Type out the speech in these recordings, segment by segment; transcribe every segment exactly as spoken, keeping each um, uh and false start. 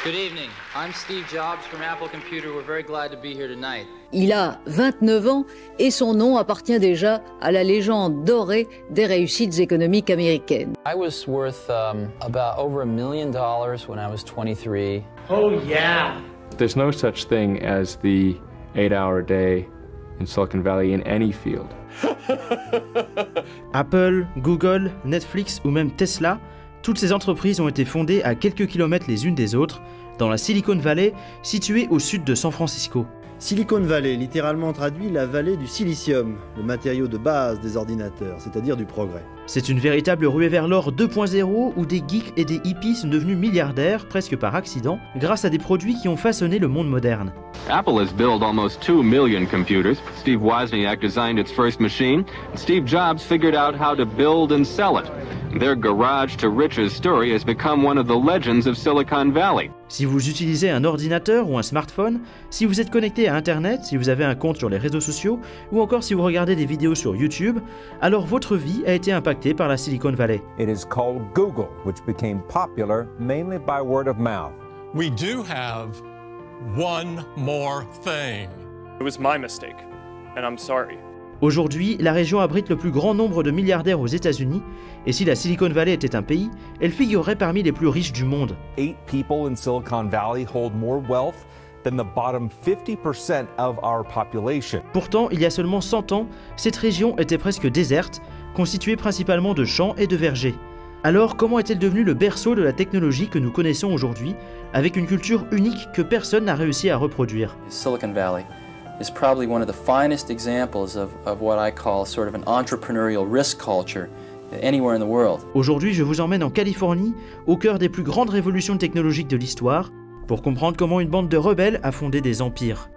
Good evening. I'm Steve Jobs from Apple Computer. We're very glad to be here tonight. Il a vingt-neuf ans et son nom appartient déjà à la légende dorée des réussites économiques américaines. I was worth um, about over a million dollars when I was twenty-three. Oh yeah. There's no such thing as the eight-hour day in Silicon Valley in any field. Apple, Google, Netflix ou même Tesla, toutes ces entreprises ont été fondées à quelques kilomètres les unes des autres, dans la Silicon Valley, située au sud de San Francisco. Silicon Valley, littéralement traduit la vallée du silicium, le matériau de base des ordinateurs, c'est-à-dire du progrès. C'est une véritable ruée vers l'or deux point zéro où des geeks et des hippies sont devenus milliardaires, presque par accident, grâce à des produits qui ont façonné le monde moderne. Apple has built almost two million computers. Steve Wozniak designed its first machine, and Steve Jobs figured out how to build and sell it. Their garage to riches story has become one of the legends of Silicon Valley. Si vous utilisez un ordinateur ou un smartphone, si vous êtes connecté à Internet, si vous avez un compte sur les réseaux sociaux, ou encore si vous regardez des vidéos sur YouTube, alors votre vie a été impactée par la Silicon Valley. It is called Google, which became popular mainly by word of mouth. We do have one more thing. It was my mistake, and I'm sorry. Aujourd'hui, la région abrite le plus grand nombre de milliardaires aux États-Unis, et si la Silicon Valley était un pays, elle figurerait parmi les plus riches du monde. Eight people in Silicon Valley hold more wealth than the bottom fifty percent of our population. Pourtant, il y a seulement cent ans, cette région était presque déserte, constituée principalement de champs et de vergers. Alors, comment est-elle devenue le berceau de la technologie que nous connaissons aujourd'hui, avec une culture unique que personne n'a réussi à reproduire? Silicon Valley is probably one of the finest examples of, of what I call sort of an entrepreneurial risk culture anywhere in the world. Aujourd'hui, je vous emmène en Californie, au cœur des plus grandes révolutions technologiques de l'histoire, pour comprendre comment une bande de rebelles a fondé des empires.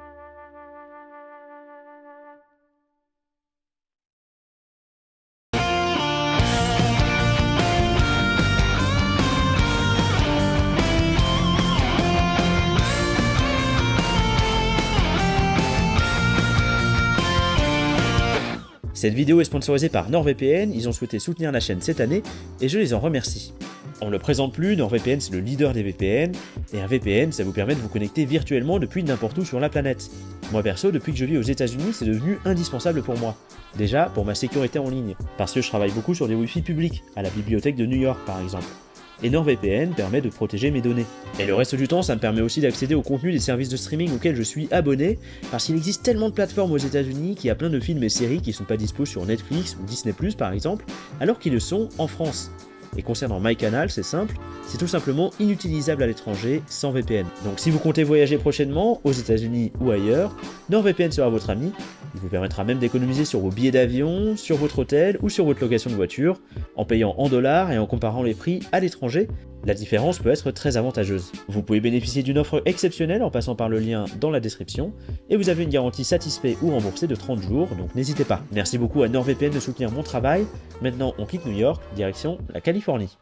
Cette vidéo est sponsorisée par NordVPN, ils ont souhaité soutenir la chaîne cette année et je les en remercie. On ne le présente plus, NordVPN c'est le leader des V P N, et un V P N ça vous permet de vous connecter virtuellement depuis n'importe où sur la planète. Moi perso, depuis que je vis aux États-Unis, c'est devenu indispensable pour moi. Déjà pour ma sécurité en ligne, parce que je travaille beaucoup sur des Wi-Fi publics, à la bibliothèque de New York par exemple. Et NordVPN permet de protéger mes données. Et le reste du temps, ça me permet aussi d'accéder au contenu des services de streaming auxquels je suis abonné, parce qu'il existe tellement de plateformes aux États-Unis qu'il y a plein de films et séries qui sont pas dispo sur Netflix ou Disney plus, par exemple, alors qu'ils le sont en France. Et concernant MyCanal, c'est simple, c'est tout simplement inutilisable à l'étranger sans V P N. Donc si vous comptez voyager prochainement, aux États-Unis ou ailleurs, NordVPN sera votre ami. Il vous permettra même d'économiser sur vos billets d'avion, sur votre hôtel ou sur votre location de voiture, en payant en dollars et en comparant les prix à l'étranger. La différence peut être très avantageuse. Vous pouvez bénéficier d'une offre exceptionnelle en passant par le lien dans la description, et vous avez une garantie satisfait ou remboursée de trente jours, donc n'hésitez pas. Merci beaucoup à NordVPN de soutenir mon travail. Maintenant on quitte New York, direction la Californie.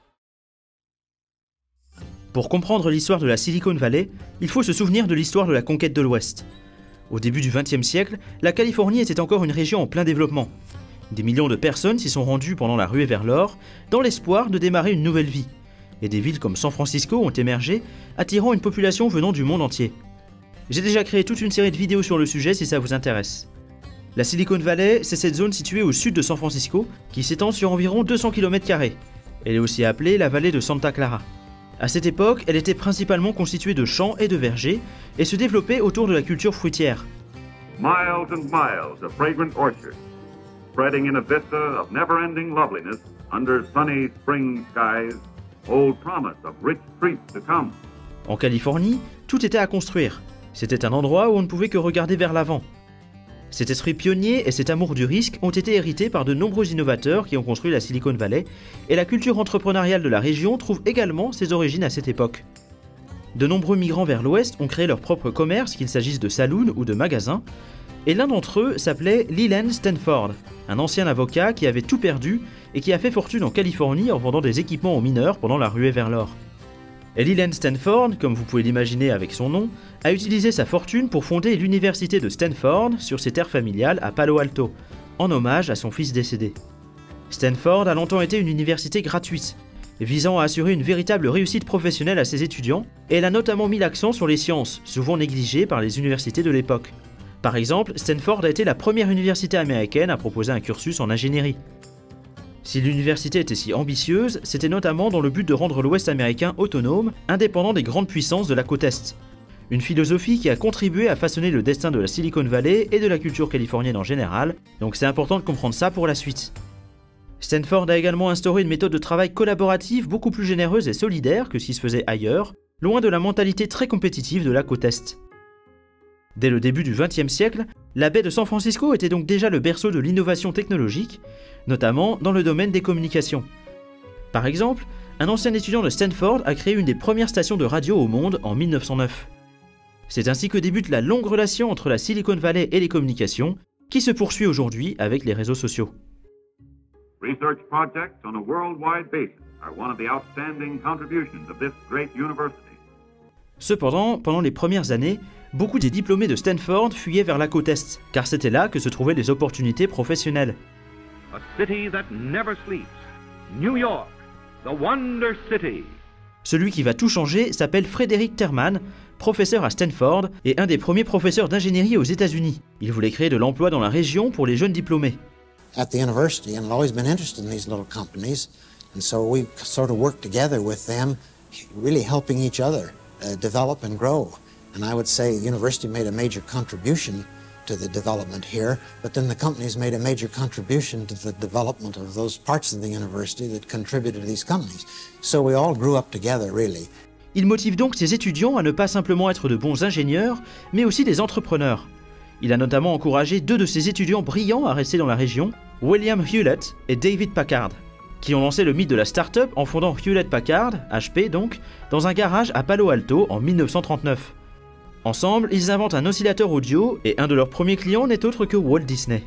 Pour comprendre l'histoire de la Silicon Valley, il faut se souvenir de l'histoire de la conquête de l'Ouest. Au début du vingtième siècle, la Californie était encore une région en plein développement. Des millions de personnes s'y sont rendues pendant la ruée vers l'or, dans l'espoir de démarrer une nouvelle vie. Et des villes comme San Francisco ont émergé, attirant une population venant du monde entier. J'ai déjà créé toute une série de vidéos sur le sujet si ça vous intéresse. La Silicon Valley, c'est cette zone située au sud de San Francisco, qui s'étend sur environ deux cents kilomètres carrés. Elle est aussi appelée la vallée de Santa Clara. À cette époque, elle était principalement constituée de champs et de vergers, et se développait autour de la culture fruitière. Miles and miles of fragrant orchards, spreading in a vista of never-ending loveliness under sunny spring skies, hold promise of rich treats to come. En Californie, tout était à construire. C'était un endroit où on ne pouvait que regarder vers l'avant. Cet esprit pionnier et cet amour du risque ont été hérités par de nombreux innovateurs qui ont construit la Silicon Valley, et la culture entrepreneuriale de la région trouve également ses origines à cette époque. De nombreux migrants vers l'ouest ont créé leur propre commerce, qu'il s'agisse de saloons ou de magasins, et l'un d'entre eux s'appelait Leland Stanford, un ancien avocat qui avait tout perdu et qui a fait fortune en Californie en vendant des équipements aux mineurs pendant la ruée vers l'or. Et Leland Stanford, comme vous pouvez l'imaginer avec son nom, a utilisé sa fortune pour fonder l'université de Stanford sur ses terres familiales à Palo Alto, en hommage à son fils décédé. Stanford a longtemps été une université gratuite, visant à assurer une véritable réussite professionnelle à ses étudiants, et elle a notamment mis l'accent sur les sciences, souvent négligées par les universités de l'époque. Par exemple, Stanford a été la première université américaine à proposer un cursus en ingénierie. Si l'université était si ambitieuse, c'était notamment dans le but de rendre l'Ouest américain autonome, indépendant des grandes puissances de la côte Est. Une philosophie qui a contribué à façonner le destin de la Silicon Valley et de la culture californienne en général, donc c'est important de comprendre ça pour la suite. Stanford a également instauré une méthode de travail collaborative beaucoup plus généreuse et solidaire que ce qui se faisait ailleurs, loin de la mentalité très compétitive de la côte Est. Dès le début du vingtième siècle, la baie de San Francisco était donc déjà le berceau de l'innovation technologique, notamment dans le domaine des communications. Par exemple, un ancien étudiant de Stanford a créé une des premières stations de radio au monde en mille neuf cent neuf. C'est ainsi que débute la longue relation entre la Silicon Valley et les communications, qui se poursuit aujourd'hui avec les réseaux sociaux. Research projects on a worldwide basis are one of the outstanding contributions of this great university. Cependant, pendant les premières années, beaucoup des diplômés de Stanford fuyaient vers la côte Est, car c'était là que se trouvaient les opportunités professionnelles. A city that never sleeps. New York, the Wonder City. Celui qui va tout changer s'appelle Frederick Terman, professeur à Stanford et un des premiers professeurs d'ingénierie aux États-Unis. Il voulait créer de l'emploi dans la région pour les jeunes diplômés. At the university, and I've always been interested in these little companies, and so we sort of worked together with them, really helping each other uh, develop and grow. And I would say the university made a major contribution to the development here, but then the companies made a major contribution to the development of those parts of the university that contributed to these companies. So we all grew up together, really. Il motive donc ses étudiants à ne pas simplement être de bons ingénieurs, mais aussi des entrepreneurs. Il a notamment encouragé deux de ses étudiants brillants à rester dans la région, William Hewlett et David Packard, qui ont lancé le mythe de la start-up en fondant Hewlett-Packard, H P donc, dans un garage à Palo Alto en mille neuf cent trente-neuf. Ensemble, ils inventent un oscillateur audio et un de leurs premiers clients n'est autre que Walt Disney.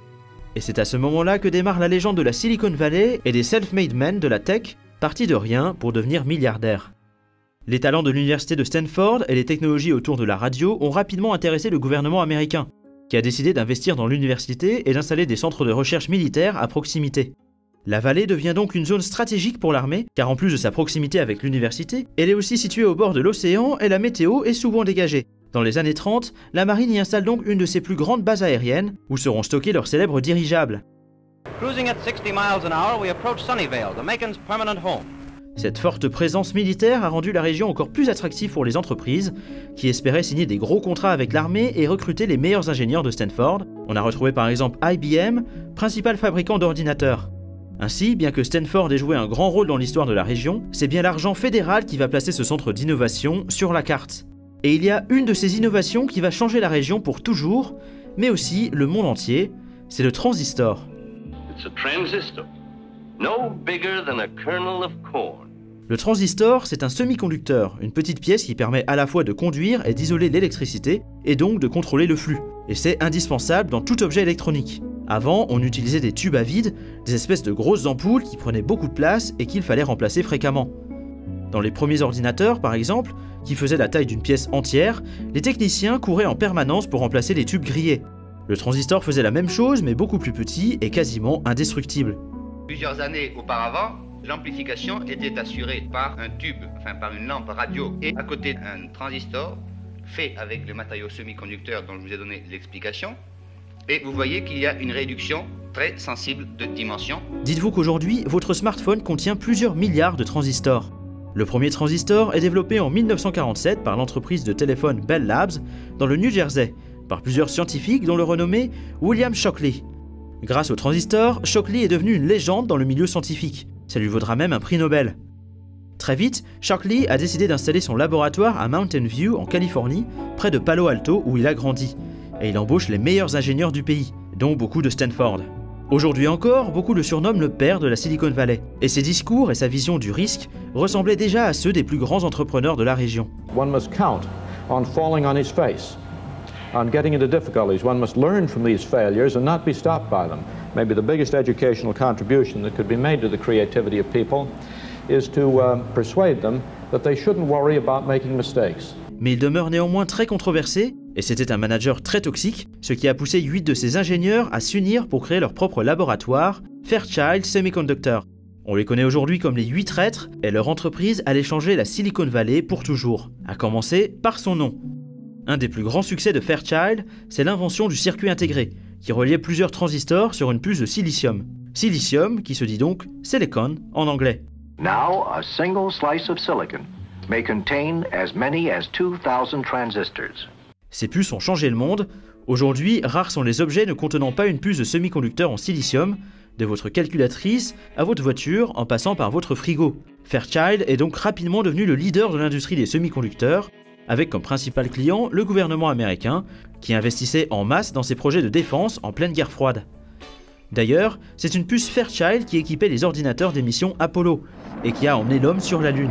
Et c'est à ce moment-là que démarre la légende de la Silicon Valley et des self-made men de la tech, partis de rien pour devenir milliardaires. Les talents de l'université de Stanford et les technologies autour de la radio ont rapidement intéressé le gouvernement américain, qui a décidé d'investir dans l'université et d'installer des centres de recherche militaires à proximité. La vallée devient donc une zone stratégique pour l'armée, car en plus de sa proximité avec l'université, elle est aussi située au bord de l'océan et la météo est souvent dégagée. Dans les années trente, la marine y installe donc une de ses plus grandes bases aériennes, où seront stockés leurs célèbres dirigeables. Cruising at sixty miles an hour, we approach Sunnyvale, the Macon's permanent home. Cette forte présence militaire a rendu la région encore plus attractive pour les entreprises, qui espéraient signer des gros contrats avec l'armée et recruter les meilleurs ingénieurs de Stanford. On a retrouvé par exemple I B M, principal fabricant d'ordinateurs. Ainsi, bien que Stanford ait joué un grand rôle dans l'histoire de la région, c'est bien l'argent fédéral qui va placer ce centre d'innovation sur la carte. Et il y a une de ces innovations qui va changer la région pour toujours, mais aussi le monde entier, c'est le transistor. It's a transistor, no bigger than a kernel of corn. Le transistor, c'est un semi-conducteur, une petite pièce qui permet à la fois de conduire et d'isoler l'électricité, et donc de contrôler le flux. Et c'est indispensable dans tout objet électronique. Avant, on utilisait des tubes à vide, des espèces de grosses ampoules qui prenaient beaucoup de place et qu'il fallait remplacer fréquemment. Dans les premiers ordinateurs, par exemple, qui faisaient la taille d'une pièce entière, les techniciens couraient en permanence pour remplacer les tubes grillés. Le transistor faisait la même chose, mais beaucoup plus petit et quasiment indestructible. Plusieurs années auparavant, l'amplification était assurée par un tube, enfin par une lampe radio, et à côté un transistor fait avec le matériau semi-conducteur dont je vous ai donné l'explication. Et vous voyez qu'il y a une réduction très sensible de dimension. Dites-vous qu'aujourd'hui, votre smartphone contient plusieurs milliards de transistors. Le premier transistor est développé en mille neuf cent quarante-sept par l'entreprise de téléphone Bell Labs dans le New Jersey, par plusieurs scientifiques dont le renommé William Shockley. Grâce au transistor, Shockley est devenu une légende dans le milieu scientifique. Ça lui vaudra même un prix Nobel. Très vite, Shockley a décidé d'installer son laboratoire à Mountain View en Californie, près de Palo Alto où il a grandi. Et il embauche les meilleurs ingénieurs du pays, dont beaucoup de Stanford. Aujourd'hui encore, beaucoup le surnomment le père de la Silicon Valley. Et ses discours et sa vision du risque ressemblaient déjà à ceux des plus grands entrepreneurs de la région. One must count on falling on his face, on getting into difficulties. One must learn from these failures and not be stopped by them. Maybe the biggest educational contribution that could be made to the creativity of people is to uh, persuade them that they shouldn't worry about making mistakes. Mais il demeure néanmoins très controversé, et c'était un manager très toxique, ce qui a poussé huit de ses ingénieurs à s'unir pour créer leur propre laboratoire, Fairchild Semiconductor. On les connaît aujourd'hui comme les huit traîtres, et leur entreprise allait changer la Silicon Valley pour toujours, à commencer par son nom. Un des plus grands succès de Fairchild, c'est l'invention du circuit intégré, qui reliait plusieurs transistors sur une puce de silicium. Silicium, qui se dit donc silicon en anglais. Now, a single slice of silicon may contain as many as two thousand transistors. Ces puces ont changé le monde. Aujourd'hui, rares sont les objets ne contenant pas une puce de semi-conducteur en silicium, de votre calculatrice à votre voiture en passant par votre frigo. Fairchild est donc rapidement devenu le leader de l'industrie des semi-conducteurs, avec comme principal client le gouvernement américain, qui investissait en masse dans ses projets de défense en pleine guerre froide. D'ailleurs, c'est une puce Fairchild qui équipait les ordinateurs des missions Apollo, et qui a emmené l'homme sur la Lune.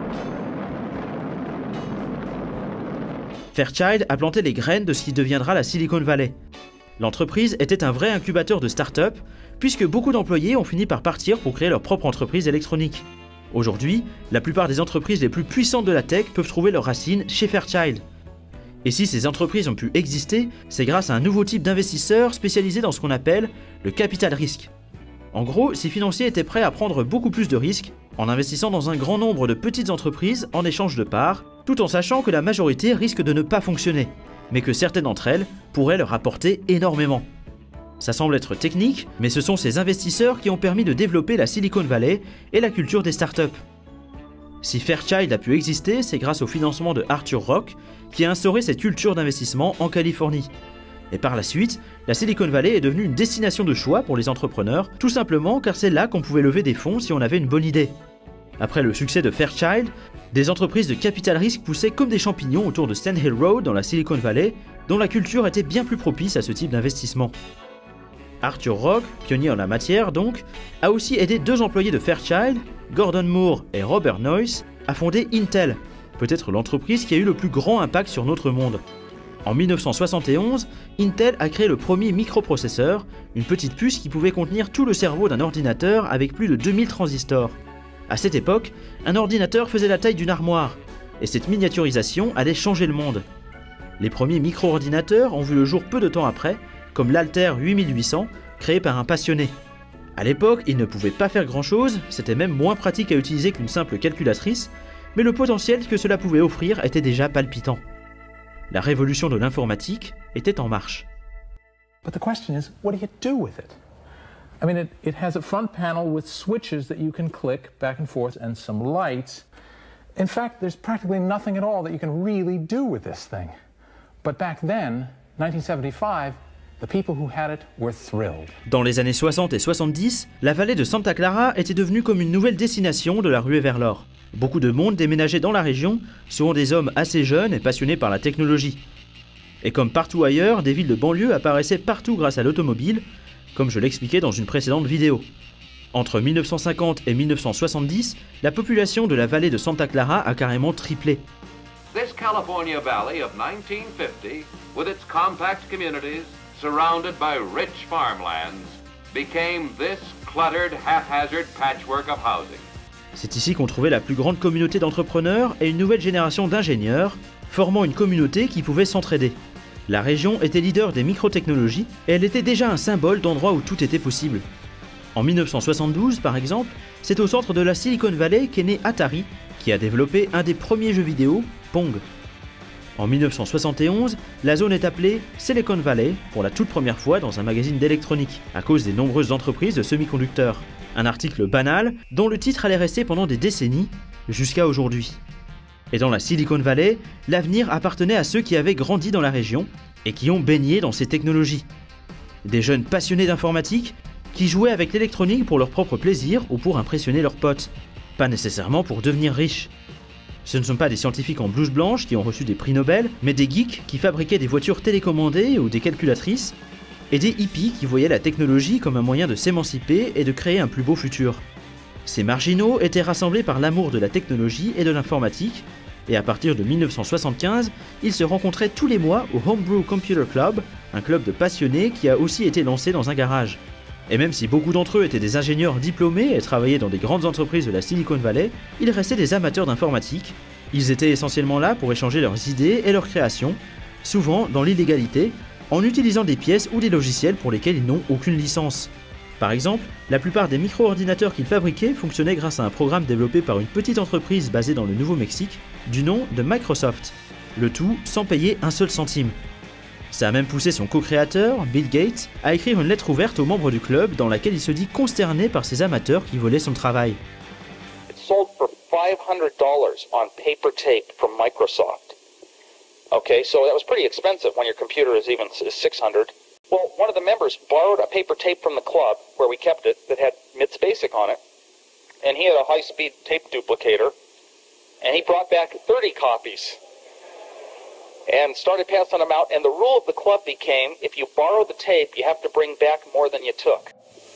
Fairchild a planté les graines de ce qui deviendra la Silicon Valley. L'entreprise était un vrai incubateur de start-up, puisque beaucoup d'employés ont fini par partir pour créer leur propre entreprise électronique. Aujourd'hui, la plupart des entreprises les plus puissantes de la tech peuvent trouver leurs racines chez Fairchild. Et si ces entreprises ont pu exister, c'est grâce à un nouveau type d'investisseurs spécialisé dans ce qu'on appelle le capital risque. En gros, ces financiers étaient prêts à prendre beaucoup plus de risques en investissant dans un grand nombre de petites entreprises en échange de parts, tout en sachant que la majorité risque de ne pas fonctionner, mais que certaines d'entre elles pourraient leur apporter énormément. Ça semble être technique, mais ce sont ces investisseurs qui ont permis de développer la Silicon Valley et la culture des startups. Si Fairchild a pu exister, c'est grâce au financement de Arthur Rock, qui a instauré cette culture d'investissement en Californie. Et par la suite, la Silicon Valley est devenue une destination de choix pour les entrepreneurs, tout simplement car c'est là qu'on pouvait lever des fonds si on avait une bonne idée. Après le succès de Fairchild, des entreprises de capital risque poussaient comme des champignons autour de Sand Hill Road dans la Silicon Valley, dont la culture était bien plus propice à ce type d'investissement. Arthur Rock, pionnier en la matière donc, a aussi aidé deux employés de Fairchild, Gordon Moore et Robert Noyce, à fonder Intel, peut-être l'entreprise qui a eu le plus grand impact sur notre monde. En mille neuf cent soixante et onze, Intel a créé le premier microprocesseur, une petite puce qui pouvait contenir tout le cerveau d'un ordinateur avec plus de deux mille transistors. À cette époque, un ordinateur faisait la taille d'une armoire, et cette miniaturisation allait changer le monde. Les premiers micro-ordinateurs ont vu le jour peu de temps après, comme l'Alter huit mille huit cents, créé par un passionné. À l'époque, il ne pouvait pas faire grand-chose, c'était même moins pratique à utiliser qu'une simple calculatrice, mais le potentiel que cela pouvait offrir était déjà palpitant. La révolution de l'informatique était en marche. But the question is, what do you do with it? I mean, it, it has a front panel with switches that you can click back and forth and some lights. In fact, there's practically nothing at all that you can really do with this thing. But back then, nineteen seventy-five, the people who had it were thrilled. Dans les années soixante et soixante-dix, la vallée de Santa Clara était devenue comme une nouvelle destination de la ruée vers l'or. Beaucoup de monde déménageait dans la région, souvent des hommes assez jeunes et passionnés par la technologie. Et comme partout ailleurs, des villes de banlieue apparaissaient partout grâce à l'automobile, comme je l'expliquais dans une précédente vidéo. Entre mille neuf cent cinquante et mille neuf cent soixante-dix, la population de la vallée de Santa Clara a carrément triplé. This California valley of nineteen fifty, with its compact communities surrounded by rich farmlands, became this cluttered, haphazard patchwork of housing. C'est ici qu'on trouvait la plus grande communauté d'entrepreneurs et une nouvelle génération d'ingénieurs, formant une communauté qui pouvait s'entraider. La région était leader des microtechnologies et elle était déjà un symbole d'endroit où tout était possible. En mille neuf cent soixante-douze, par exemple, c'est au centre de la Silicon Valley qu'est né Atari, qui a développé un des premiers jeux vidéo, Pong. En mille neuf cent soixante et onze, la zone est appelée Silicon Valley pour la toute première fois dans un magazine d'électronique, à cause des nombreuses entreprises de semi-conducteurs. Un article banal dont le titre allait rester pendant des décennies, jusqu'à aujourd'hui. Et dans la Silicon Valley, l'avenir appartenait à ceux qui avaient grandi dans la région et qui ont baigné dans ces technologies. Des jeunes passionnés d'informatique qui jouaient avec l'électronique pour leur propre plaisir ou pour impressionner leurs potes, pas nécessairement pour devenir riches. Ce ne sont pas des scientifiques en blouse blanche qui ont reçu des prix Nobel, mais des geeks qui fabriquaient des voitures télécommandées ou des calculatrices, et des hippies qui voyaient la technologie comme un moyen de s'émanciper et de créer un plus beau futur. Ces marginaux étaient rassemblés par l'amour de la technologie et de l'informatique, et à partir de mille neuf cent soixante-quinze, ils se rencontraient tous les mois au Homebrew Computer Club, un club de passionnés qui a aussi été lancé dans un garage. Et même si beaucoup d'entre eux étaient des ingénieurs diplômés et travaillaient dans des grandes entreprises de la Silicon Valley, ils restaient des amateurs d'informatique. Ils étaient essentiellement là pour échanger leurs idées et leurs créations, souvent dans l'illégalité, en utilisant des pièces ou des logiciels pour lesquels ils n'ont aucune licence. Par exemple, la plupart des micro-ordinateurs qu'ils fabriquaient fonctionnaient grâce à un programme développé par une petite entreprise basée dans le Nouveau-Mexique, du nom de Microsoft, le tout sans payer un seul centime. Ça a même poussé son co-créateur, Bill Gates, à écrire une lettre ouverte aux membres du club dans laquelle il se dit consterné par ces amateurs qui volaient son travail. It sold for five hundred dollars on paper tape from Microsoft. Okay, so that was pretty expensive when your computer is even six hundred. Well, one of the members borrowed a paper tape from the club, where we kept it, that had M I T S BASIC on it, and he had a high-speed tape duplicator, and he brought back thirty copies, and started passing them out, and the rule of the club became, if you borrow the tape, you have to bring back more than you took.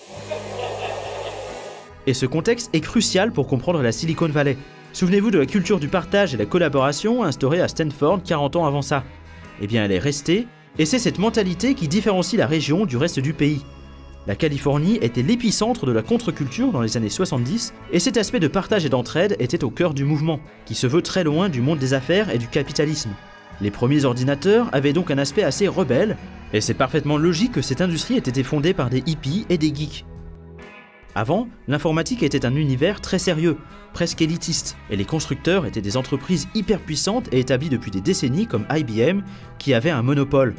Et ce contexte est crucial pour comprendre la Silicon Valley. Souvenez-vous de la culture du partage et la collaboration instaurée à Stanford quarante ans avant ça. Eh bien, elle est restée, et c'est cette mentalité qui différencie la région du reste du pays. La Californie était l'épicentre de la contre-culture dans les années soixante-dix, et cet aspect de partage et d'entraide était au cœur du mouvement, qui se veut très loin du monde des affaires et du capitalisme. Les premiers ordinateurs avaient donc un aspect assez rebelle, et c'est parfaitement logique que cette industrie ait été fondée par des hippies et des geeks. Avant, l'informatique était un univers très sérieux, presque élitiste, et les constructeurs étaient des entreprises hyper puissantes et établies depuis des décennies comme I B M, qui avait un monopole.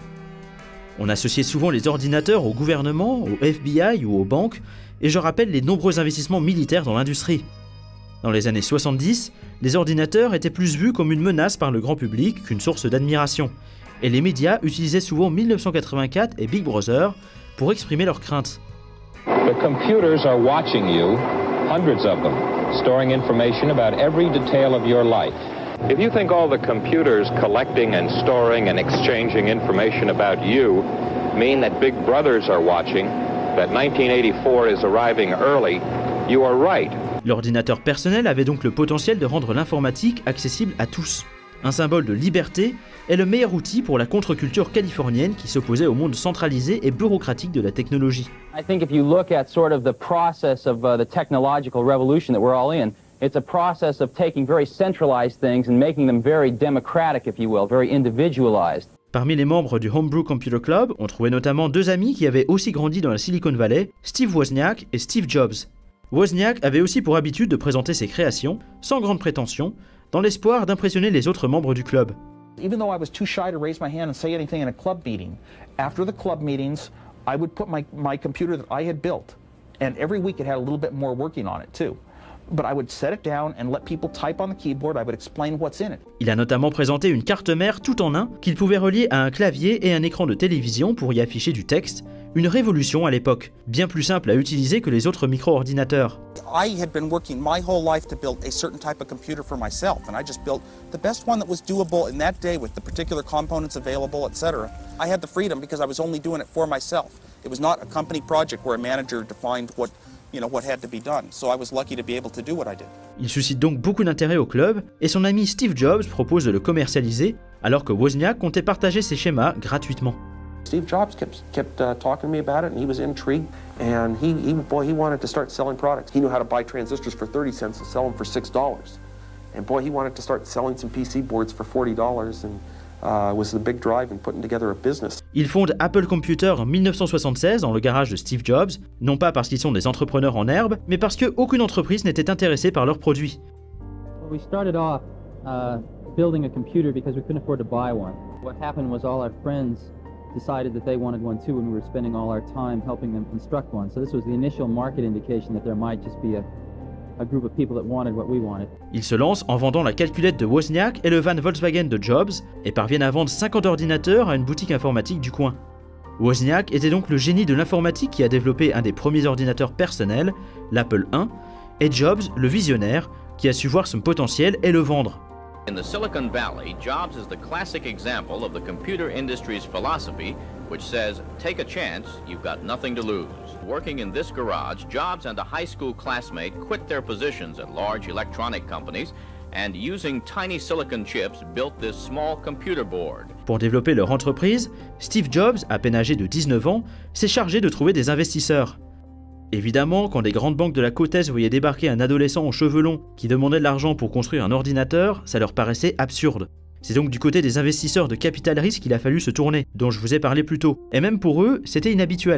On associait souvent les ordinateurs au gouvernement, au F B I ou aux banques, et je rappelle les nombreux investissements militaires dans l'industrie. Dans les années soixante-dix, les ordinateurs étaient plus vus comme une menace par le grand public qu'une source d'admiration, et les médias utilisaient souvent mille neuf cent quatre-vingt-quatre et Big Brother pour exprimer leurs craintes. The computers are watching you, hundreds of them, storing information about every detail of your life. If you think all the computers collecting and storing and exchanging information about you mean that Big Brothers are watching, that nineteen eighty-four is arriving early, you are right. L'ordinateur personnel avait donc le potentiel de rendre l'informatique accessible à tous. Un symbole de liberté est le meilleur outil pour la contre-culture californienne qui s'opposait au monde centralisé et bureaucratique de la technologie. I think if you look at sort of the process of uh, the technological revolution that we're all in, it's a process of taking very centralized things and making them very democratic, if you will, very individualized. Parmi les membres du Homebrew Computer Club, on trouvait notamment deux amis qui avaient aussi grandi dans la Silicon Valley, Steve Wozniak et Steve Jobs. Wozniak avait aussi pour habitude de présenter ses créations, sans grande prétention, dans l'espoir d'impressionner les autres membres du club. Even though I was too shy to raise my hand and say anything in a club meeting, after the club meetings, I would put my, my computer that I had built, and every week it had a little bit more working on it too. But I would set it down and let people type on the keyboard. I would explain what's in it. Il a notamment présenté une carte mère tout en un qu'il pouvait relier à un clavier et un écran de télévision pour y afficher du texte, une révolution à l'époque, bien plus simple à utiliser que les autres micro-ordinateurs. I had been working my whole life to build a certain type of computer for myself, and I just built the best one that was doable in that day with the particular components available, et cetera. I had the freedom because I was only doing it for myself. It was not a company project where a manager defined what You know, what had to be done. So I was lucky to be able to do what I did. Il suscite donc beaucoup d'intérêt au club, et son ami Steve Jobs propose de le commercialiser, alors que Wozniak comptait partager ses schémas gratuitement. Steve Jobs kept, kept uh, talking to me about it, and he was intrigued, and he, he, boy, he wanted to start selling products. He knew how to buy transistors for thirty cents and sell them for six dollars. And boy, he wanted to start selling some P C boards for forty dollars, and Uh, was the big drive in putting together a business. Ils fondent Apple Computer en mille neuf cent soixante-seize dans le garage de Steve Jobs, non pas parce qu'ils sont des entrepreneurs en herbe, mais parce qu'aucune entreprise n'était intéressée par leurs produits. We started off uh, building a computer because we couldn't afford to buy one. What happened was all our friends decided that they wanted one too, and we were spending all our time helping them construct one. So this was the initial market indication that there might just be a A group of people that wanted what we wanted. Ils se lancent en vendant la calculette de Wozniak et le van Volkswagen de Jobs et parviennent à vendre cinquante ordinateurs à une boutique informatique du coin. Wozniak était donc le génie de l'informatique qui a développé un des premiers ordinateurs personnels, l'Apple un, et Jobs le visionnaire qui a su voir son potentiel et le vendre. In the Silicon Valley, Jobs is the classic example of the computer industry's philosophy, which says, take a chance, you've got nothing to lose. Working in this garage, Jobs and a high school classmate quit their positions at large electronic companies and using tiny silicon chips built this small computer board. Pour développer leur entreprise, Steve Jobs, à peine âgé de dix-neuf ans, s'est chargé de trouver des investisseurs. Évidemment, quand les grandes banques de la côte Est voyaient débarquer un adolescent aux cheveux longs qui demandait de l'argent pour construire un ordinateur, ça leur paraissait absurde. C'est donc du côté des investisseurs de capital risque qu'il a fallu se tourner, dont je vous ai parlé plus tôt. Et même pour eux, c'était inhabituel.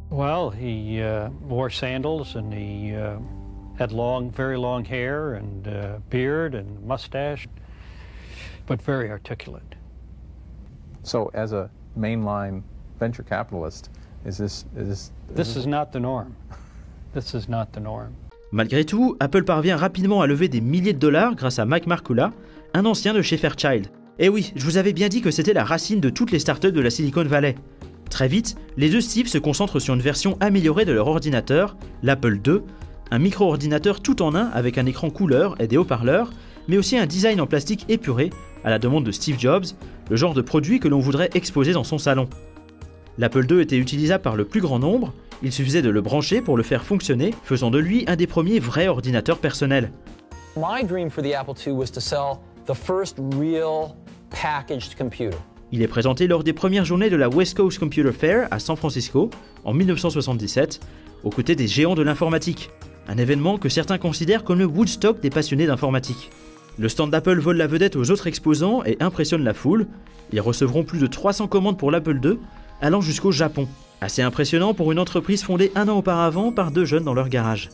Well, he uh, wore sandals and he uh, had long, very long hair and uh, beard and mustache, but very articulate. So, as a mainline venture capitalist, is this is this? This is not the norm. This is not the norm. Malgré tout, Apple parvient rapidement à lever des milliers de dollars grâce à Mike Markula, un ancien de chez Fairchild. Et oui, je vous avais bien dit que c'était la racine de toutes les startups de la Silicon Valley. Très vite, les deux Steve se concentrent sur une version améliorée de leur ordinateur, l'Apple deux, un micro-ordinateur tout en un avec un écran couleur et des haut-parleurs, mais aussi un design en plastique épuré, à la demande de Steve Jobs, le genre de produit que l'on voudrait exposer dans son salon. L'Apple deux était utilisable par le plus grand nombre, il suffisait de le brancher pour le faire fonctionner, faisant de lui un des premiers vrais ordinateurs personnels. My dream for the Apple two was to sell the first real packaged computer. Il est présenté lors des premières journées de la West Coast Computer Fair à San Francisco en mille neuf cent soixante-dix-sept, aux côtés des géants de l'informatique, un événement que certains considèrent comme le Woodstock des passionnés d'informatique. Le stand d'Apple vole la vedette aux autres exposants et impressionne la foule. Ils recevront plus de trois cents commandes pour l'Apple deux, allant jusqu'au Japon. Assez impressionnant pour une entreprise fondée un an auparavant par deux jeunes dans leur garage.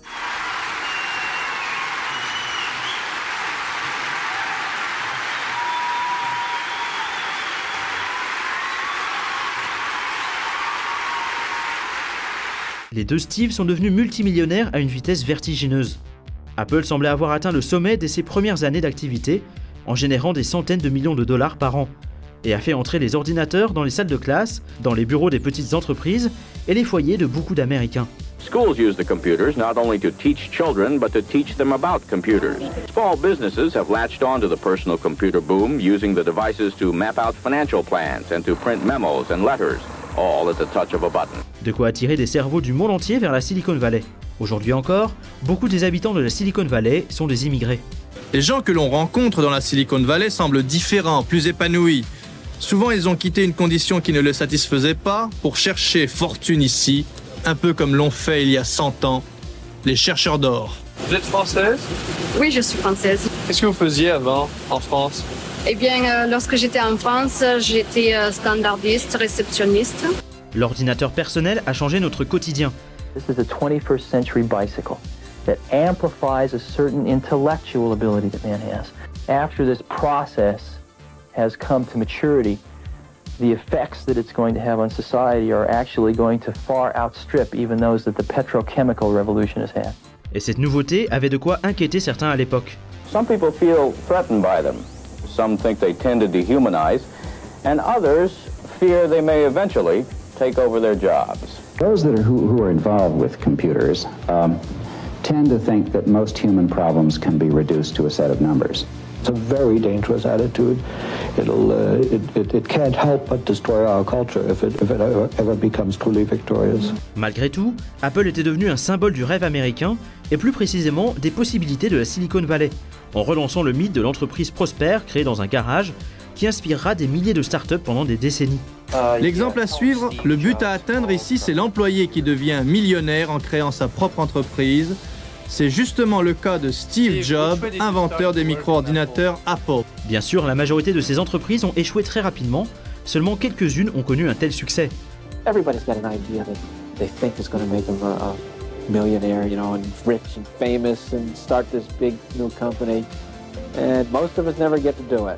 Les deux Steve sont devenus multimillionnaires à une vitesse vertigineuse. Apple semblait avoir atteint le sommet dès ses premières années d'activité, en générant des centaines de millions de dollars par an, et a fait entrer les ordinateurs dans les salles de classe, dans les bureaux des petites entreprises et les foyers de beaucoup d'Américains. Schools use the computers not only to teach children, but to teach them about computers. Small businesses have latched on to the personal computer boom, using the devices to map out financial plans and to print memos and letters, all at the touch of a button. De quoi attirer des cerveaux du monde entier vers la Silicon Valley. Aujourd'hui encore, beaucoup des habitants de la Silicon Valley sont des immigrés. Les gens que l'on rencontre dans la Silicon Valley semblent différents, plus épanouis. Souvent, ils ont quitté une condition qui ne les satisfaisait pas pour chercher fortune ici, un peu comme l'ont fait il y a cent ans les chercheurs d'or. Vous êtes française? Oui, je suis française. Qu'est-ce que vous faisiez avant, en France? Eh bien, euh, lorsque j'étais en France, j'étais euh, standardiste, réceptionniste. L'ordinateur personnel a changé notre quotidien. This is a twenty-first century bicycle that amplifies a certain intellectual ability that man has. After this process has come to maturity, the effects that it's going to have on society are actually going to far outstrip even those that the petrochemical revolution has had. Et cette nouveauté avait de quoi inquiéter certains à l'époque. Some people feel threatened by them. Some think they tend to dehumanize, and others fear they may eventually take over their jobs. Those that are who, who are involved with computers um, tend to think that most human problems can be reduced to a set of numbers. It's a very dangerous attitude. It'll, uh, it, it, it can't help but destroy our culture if it, if it ever, ever becomes truly victorious. Malgré tout, Apple était devenu un symbole du rêve américain, et plus précisément des possibilités de la Silicon Valley, en relançant le mythe de l'entreprise prospère créée dans un garage, qui inspirera des milliers de startups pendant des décennies. L'exemple à suivre, le but à atteindre ici, c'est l'employé qui devient millionnaire en créant sa propre entreprise. C'est justement le cas de Steve Jobs, inventeur des micro-ordinateurs Apple. Bien sûr, la majorité de ces entreprises ont échoué très rapidement, seulement quelques-unes ont connu un tel succès. Everybody's got an idea that they think is going to make them a, a millionaire, you know, and rich and famous and start this big new company. And most of us never get to do it.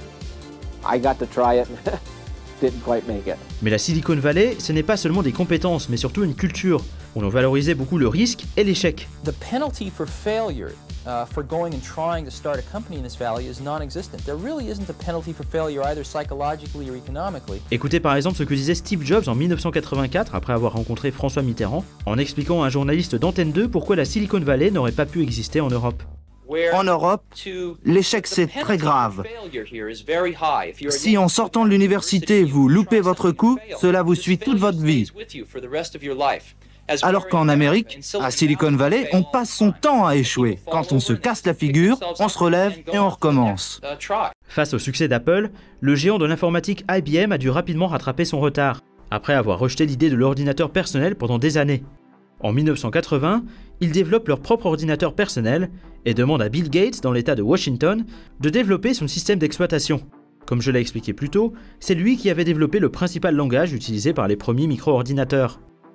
I got to try it. Didn't quite make it. Mais la Silicon Valley, ce n'est pas seulement des compétences, mais surtout une culture, où l'on valorisait beaucoup le risque et l'échec. The penalty for failure uh, for going and trying to start a company in this valley is non-existent. There really isn't a penalty for failure either psychologically or economically. Écoutez par exemple ce que disait Steve Jobs en mille neuf cent quatre-vingt-quatre après avoir rencontré François Mitterrand, en expliquant à un journaliste d'Antenne deux pourquoi la Silicon Valley n'aurait pas pu exister en Europe. En Europe, l'échec c'est très grave. Si en sortant de l'université vous loupez votre coup, cela vous suit toute votre vie. Alors qu'en Amérique, à Silicon Valley, on passe son temps à échouer. Quand on se casse la figure, on se relève et on recommence. Face au succès d'Apple, le géant de l'informatique I B M a dû rapidement rattraper son retard, après avoir rejeté l'idée de l'ordinateur personnel pendant des années. En mille neuf cent quatre-vingts, ils développent leur propre ordinateur personnel et demandent à Bill Gates, dans l'État de Washington, de développer son système d'exploitation. Comme je l'ai expliqué plus tôt, c'est lui qui avait développé le principal langage utilisé par les premiers micro-ordinateurs.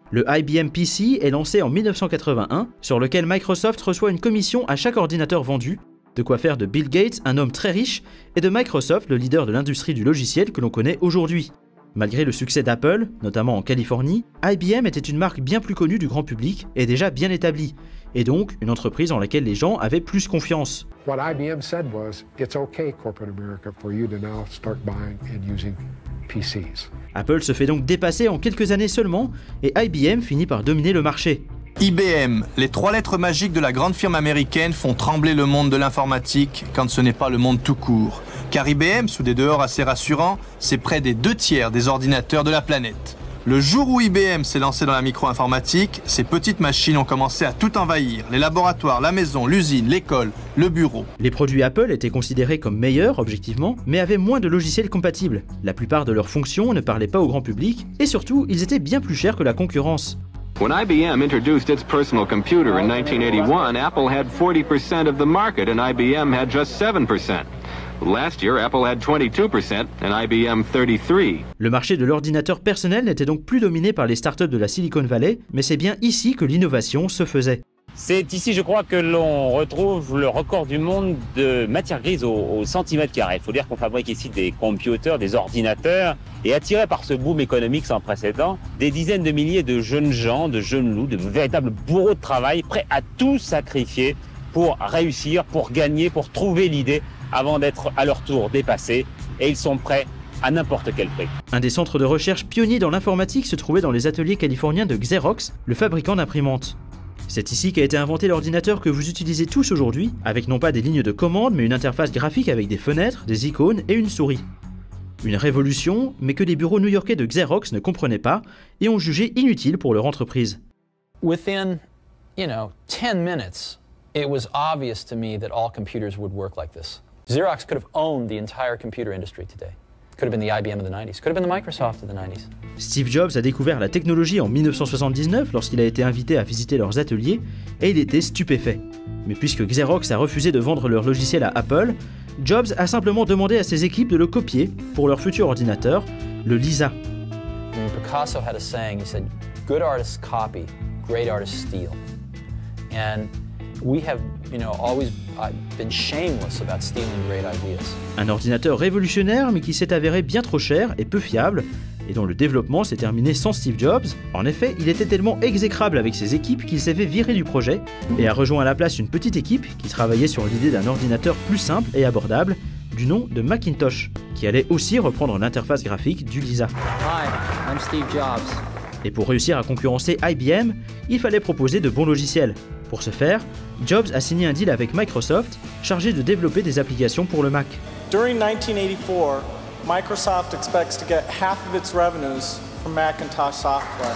Le I B M P C est lancé en mille neuf cent quatre-vingt-un, sur lequel Microsoft reçoit une commission à chaque ordinateur vendu, de quoi faire de Bill Gates un homme très riche et de Microsoft le leader de l'industrie du logiciel que l'on connaît aujourd'hui. Malgré le succès d'Apple, notamment en Californie, I B M était une marque bien plus connue du grand public et déjà bien établie, et donc une entreprise en laquelle les gens avaient plus confiance. What I B M said was, it's okay, corporate America, for you to now start buying and using P Cs. Apple se fait donc dépasser en quelques années seulement, et I B M finit par dominer le marché. I B M, les trois lettres magiques de la grande firme américaine font trembler le monde de l'informatique quand ce n'est pas le monde tout court. Car I B M, sous des dehors assez rassurants, c'est près des deux tiers des ordinateurs de la planète. Le jour où I B M s'est lancé dans la micro-informatique, ces petites machines ont commencé à tout envahir, les laboratoires, la maison, l'usine, l'école, le bureau. Les produits Apple étaient considérés comme meilleurs, objectivement, mais avaient moins de logiciels compatibles. La plupart de leurs fonctions ne parlaient pas au grand public, et surtout, ils étaient bien plus chers que la concurrence. When I B M introduced its personal computer in nineteen eighty-one, Apple had forty percent of the market and I B M had just seven percent. Last year, Apple had twenty-two percent and I B M thirty-three. Le marché de l'ordinateur personnel n'était donc plus dominé par les startups de la Silicon Valley, mais c'est bien ici que l'innovation se faisait. C'est ici, je crois, que l'on retrouve le record du monde de matière grise au, au centimètre carré. Il faut dire qu'on fabrique ici des computers, des ordinateurs, et attiré par ce boom économique sans précédent, des dizaines de milliers de jeunes gens, de jeunes loups, de véritables bourreaux de travail, prêts à tout sacrifier pour réussir, pour gagner, pour trouver l'idée, avant d'être à leur tour dépassés, et ils sont prêts à n'importe quel prix. Un des centres de recherche pionniers dans l'informatique se trouvait dans les ateliers californiens de Xerox, le fabricant d'imprimantes. C'est ici qu'a été inventé l'ordinateur que vous utilisez tous aujourd'hui, avec non pas des lignes de commande, mais une interface graphique avec des fenêtres, des icônes et une souris. Une révolution, mais que les bureaux new-yorkais de Xerox ne comprenaient pas et ont jugé inutile pour leur entreprise. Within, you know, ten minutes, it was obvious to me that all computers would work like this. Xerox could have owned the entire computer industry today. Could have been the I B M of the nineties. Could have been the Microsoft of the nineties. Steve Jobs a découvert la technologie en mille neuf cent soixante-dix-neuf lorsqu'il a été invité à visiter leurs ateliers et il était stupéfait. Mais puisque Xerox a refusé de vendre leur logiciel à Apple, Jobs a simplement demandé à ses équipes de le copier pour leur futur ordinateur, le Lisa. I mean, Picasso had a saying, he said, good artists copy, great artists steal. And we have, you know, always been shameless about stealing great ideas. Un ordinateur révolutionnaire mais qui s'est avéré bien trop cher et peu fiable, et dont le développement s'est terminé sans Steve Jobs. En effet, il était tellement exécrable avec ses équipes qu'il s'est fait virer du projet, et a rejoint à la place une petite équipe qui travaillait sur l'idée d'un ordinateur plus simple et abordable, du nom de Macintosh, qui allait aussi reprendre l'interface graphique du Lisa. Hi, I'm Steve Jobs. Et pour réussir à concurrencer I B M, il fallait proposer de bons logiciels. Pour ce faire, Jobs a signé un deal avec Microsoft, chargé de développer des applications pour le Mac. During nineteen eighty-four, Microsoft expects to get half of its revenues from Macintosh software.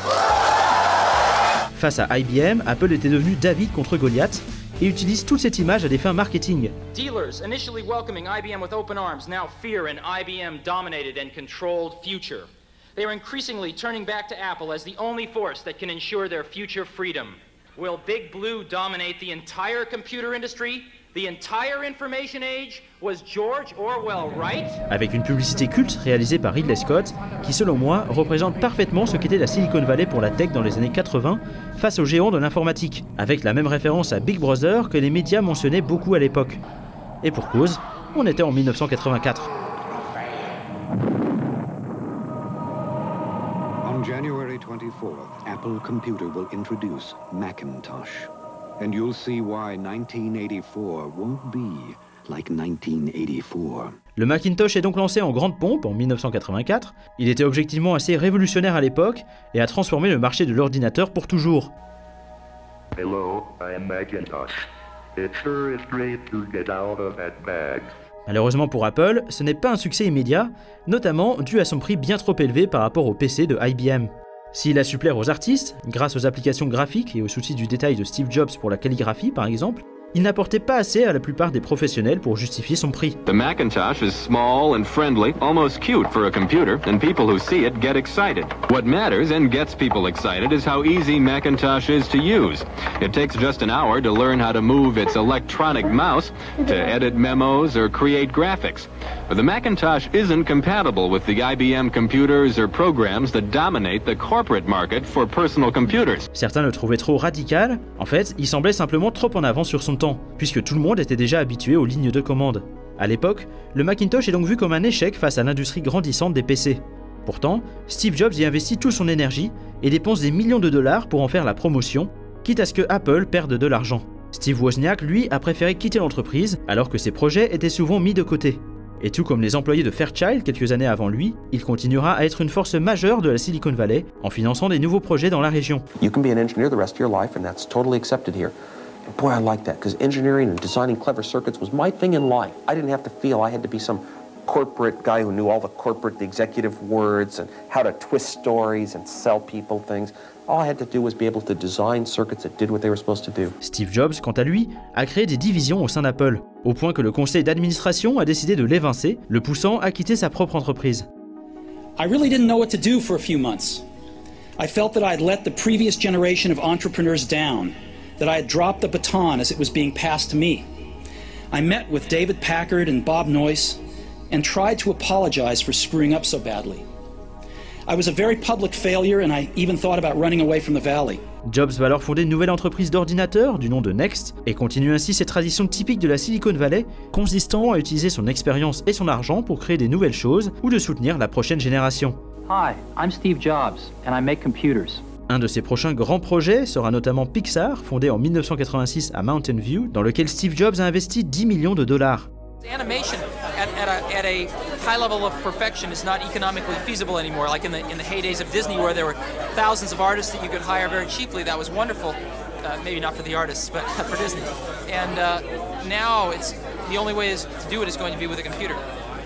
Face à I B M, Apple était devenu David contre Goliath et utilise toute cette image à des fins marketing. Dealers initially welcoming I B M with open arms now fear an I B M-dominated and controlled future. They are increasingly turning back to Apple as the only force that can ensure their future freedom. Will Big Blue dominate the entire computer industry? The entire information age? Was George Orwell right? Avec une publicité culte réalisée par Ridley Scott, qui selon moi représente parfaitement ce qu'était la Silicon Valley pour la tech dans les années quatre-vingts face aux géants de l'informatique, avec la même référence à Big Brother que les médias mentionnaient beaucoup à l'époque. Et pour cause, on était en mille neuf cent quatre-vingt-quatre. On January twenty-fourth, Apple Computer will introduce Macintosh. And you'll see why nineteen eighty-four won't be like nineteen eighty-four. Le Macintosh est donc lancé en grande pompe en mille neuf cent quatre-vingt-quatre. Il était objectivement assez révolutionnaire à l'époque et a transformé le marché de l'ordinateur pour toujours. Hello, I am Macintosh. It sure is great to get out of that bag. Malheureusement pour Apple, ce n'est pas un succès immédiat, notamment dû à son prix bien trop élevé par rapport au P C de I B M. S'il a su plaire aux artistes, grâce aux applications graphiques et au souci du détail de Steve Jobs pour la calligraphie par exemple, il n'apportait pas assez à la plupart des professionnels pour justifier son prix. The Macintosh is small and friendly, almost cute for a computer, and people who see it get excited. What matters and gets people excited is how easy Macintosh is to use. It takes just an hour to learn how to move its electronic mouse, to edit memos or create graphics. But the Macintosh isn't compatible with the I B M computers or programs that dominate the corporate market for personal computers. Certains le trouvaient trop radical. En fait, il semblait simplement trop en avance sur son temps, puisque tout le monde était déjà habitué aux lignes de commande. À l'époque, le Macintosh est donc vu comme un échec face à l'industrie grandissante des P C. Pourtant, Steve Jobs y investit toute son énergie et dépense des millions de dollars pour en faire la promotion, quitte à ce que Apple perde de l'argent. Steve Wozniak, lui, a préféré quitter l'entreprise alors que ses projets étaient souvent mis de côté. Et tout comme les employés de Fairchild quelques années avant lui, il continuera à être une force majeure de la Silicon Valley en finançant des nouveaux projets dans la région. You can be an engineer the rest of your life and that's totally accepted here. And boy, I like that because engineering and designing clever circuits was my thing in life. I didn't have to feel I had to be some corporate guy who knew all the corporate, the executive words and how to twist stories and sell people things. All I had to do was be able to design circuits that did what they were supposed to do. Steve Jobs, quant à lui, a créé des divisions au sein d'Apple, au point que le conseil d'administration a décidé de l'évincer, le poussant à quitter sa propre entreprise. I really didn't know what to do for a few months. I felt that I had let the previous generation of entrepreneurs down, that I had dropped the baton as it was being passed to me. I met with David Packard and Bob Noyce and tried to apologize for screwing up so badly. I was a very public failure and I even thought about running away from the valley. Jobs va alors fonder une nouvelle entreprise d'ordinateurs du nom de Next et continue ainsi ses traditions typiques de la Silicon Valley, consistant à utiliser son expérience et son argent pour créer des nouvelles choses ou de soutenir la prochaine génération. Hi, I'm Steve Jobs and I make computers. Un de ses prochains grands projets sera notamment Pixar, fondé en mille neuf cent quatre-vingt-six à Mountain View, dans lequel Steve Jobs a investi dix millions de dollars. Animation at, at, a, at a high level of perfection is not economically feasible anymore. Like in the in the heydays of Disney, where there were thousands of artists that you could hire very cheaply, that was wonderful. Uh, maybe not for the artists, but for Disney. And uh, now it's the only way is to do it is going to be with a computer.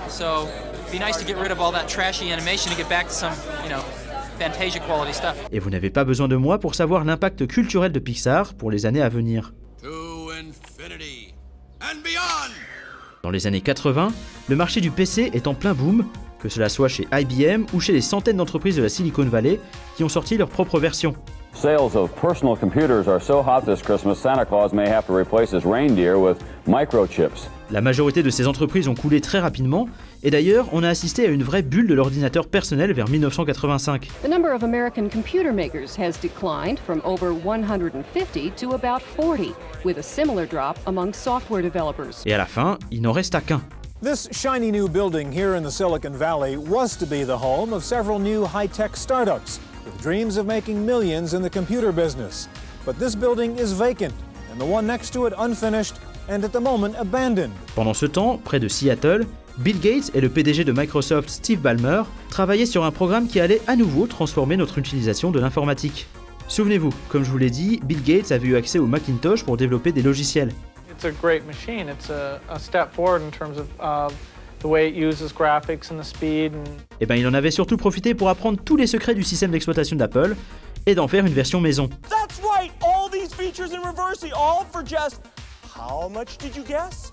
So it'd be nice to get rid of all that trashy animation to get back to some, you know, Fantasia quality stuff. Et vous n'avez pas besoin de moi pour savoir l'impact culturel de Pixar pour les années à venir. To infinity and beyond. Dans les années quatre-vingts, le marché du P C est en plein boom, que cela soit chez I B M ou chez les centaines d'entreprises de la Silicon Valley qui ont sorti leur propre version. Sales of personal computers are so hot this Christmas, Santa Claus may have to replace his reindeer with microchips. La majorité de ces entreprises ont coulé très rapidement, et d'ailleurs, on a assisté à une vraie bulle de l'ordinateur personnel vers mille neuf cent quatre-vingt-cinq. The number of American computer makers has declined from over one hundred fifty to about forty, with a similar drop among software developers. Et à la fin, il n'en resta qu'un. This shiny new building here in the Silicon Valley was to be the home of several new high-tech startups with dreams of making millions in the computer business. But this building is vacant, and the one next to it unfinished and at the moment abandoned. Pendant ce temps, près de Seattle, Bill Gates et le P D G de Microsoft, Steve Ballmer, travaillaient sur un programme qui allait à nouveau transformer notre utilisation de l'informatique. Souvenez-vous, comme je vous l'ai dit, Bill Gates avait eu accès au Macintosh pour développer des logiciels. It's a great machine. It's a, a step forward in terms of uh, the way it uses graphics and the speed. And... Eh ben, il en avait surtout profité pour apprendre tous les secrets du système d'exploitation d'Apple et d'en faire une version maison. That's right, all these features in Reversi, all for just how much did you guess?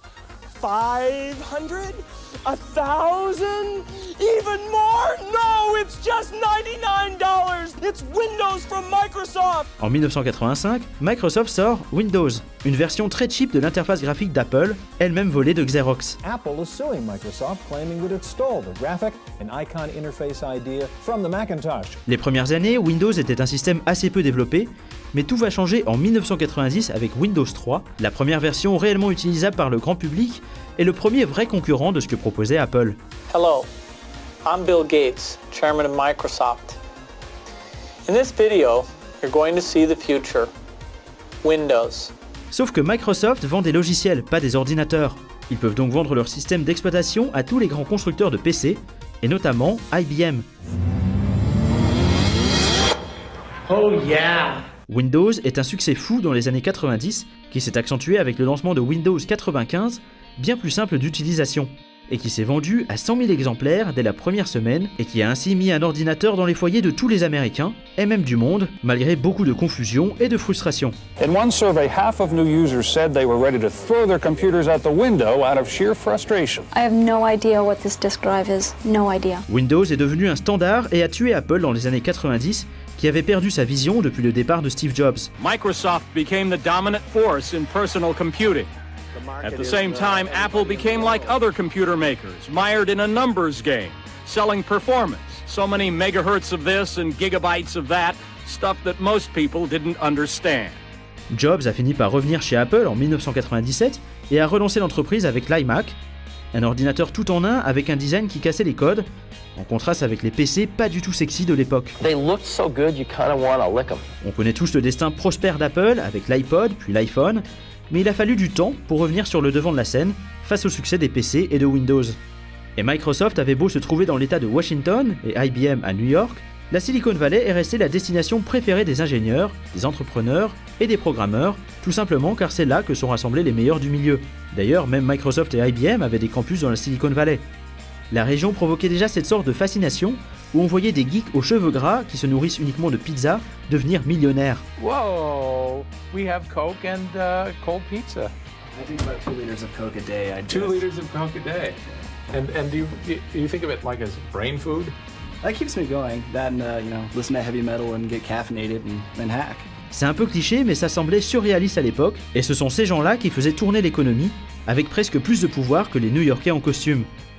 five hundred? A thousand? Even more? No, it's just ninety-nine dollars. It's Windows from Microsoft. En mille neuf cent quatre-vingt-cinq, Microsoft sort Windows, une version très cheap de l'interface graphique d'Apple, elle-même volée de Xerox. Apple is suing Microsoft, claiming that it stole the graphic and icon interface idea from the Macintosh. Les premières années, Windows était un système assez peu développé, mais tout va changer en mille neuf cent quatre-vingt-dix avec Windows trois, la première version réellement utilisable par le grand public et le premier vrai concurrent de ce que proposait Apple. Hello, I'm Bill Gates, chairman of Microsoft. In this video, you're going to see the future. Windows. Sauf que Microsoft vend des logiciels, pas des ordinateurs. Ils peuvent donc vendre leur système d'exploitation à tous les grands constructeurs de P C, et notamment I B M. Oh yeah! Windows est un succès fou dans les années quatre-vingt-dix, qui s'est accentué avec le lancement de Windows quatre-vingt-quinze, bien plus simple d'utilisation, et qui s'est vendu à cent mille exemplaires dès la première semaine, et qui a ainsi mis un ordinateur dans les foyers de tous les Américains, et même du monde, malgré beaucoup de confusion et de frustration. In one survey, half of new users said they were ready to throw their computers out the window out of sheer frustration. I have no idea what this disk drive is. No idea. Windows est devenu un standard et a tué Apple dans les années quatre-vingt-dix, qui avait perdu sa vision depuis le départ de Steve Jobs. Microsoft became the dominant force in personal computing. At the same time, Apple became like other computer makers, mired in a numbers game, selling performance, so many megahertz of this and gigabytes of that, stuff that most people didn't understand. Jobs a fini par revenir chez Apple en mille neuf cent quatre-vingt-dix-sept et a relancé l'entreprise avec l'iMac, un ordinateur tout en un avec un design qui cassait les codes, en contraste avec les P C pas du tout sexy de l'époque. So good, you kind of wanna lick them. On connaît tous le destin prospère d'Apple avec l'iPod puis l'iPhone, mais il a fallu du temps pour revenir sur le devant de la scène face au succès des P C et de Windows. Et Microsoft avait beau se trouver dans l'état de Washington et I B M à New York, la Silicon Valley est restée la destination préférée des ingénieurs, des entrepreneurs et des programmeurs, tout simplement car c'est là que sont rassemblés les meilleurs du milieu. D'ailleurs, même Microsoft et I B M avaient des campus dans la Silicon Valley. La région provoquait déjà cette sorte de fascination où on voyait des geeks aux cheveux gras qui se nourrissent uniquement de pizza devenir millionnaires. Whoa, we have Coke and uh, cold pizza. I drink about two liters of Coke a day. I two liters of Coke a day. And and do you do you think of it like as brain food? That keeps me going. That and uh, you know, listen to heavy metal and get caffeinated and, and hack. C'est un peu cliché, mais ça semblait surréaliste à l'époque, et ce sont ces gens-là qui faisaient tourner l'économie, avec presque plus de pouvoir que les New-Yorkais en costume.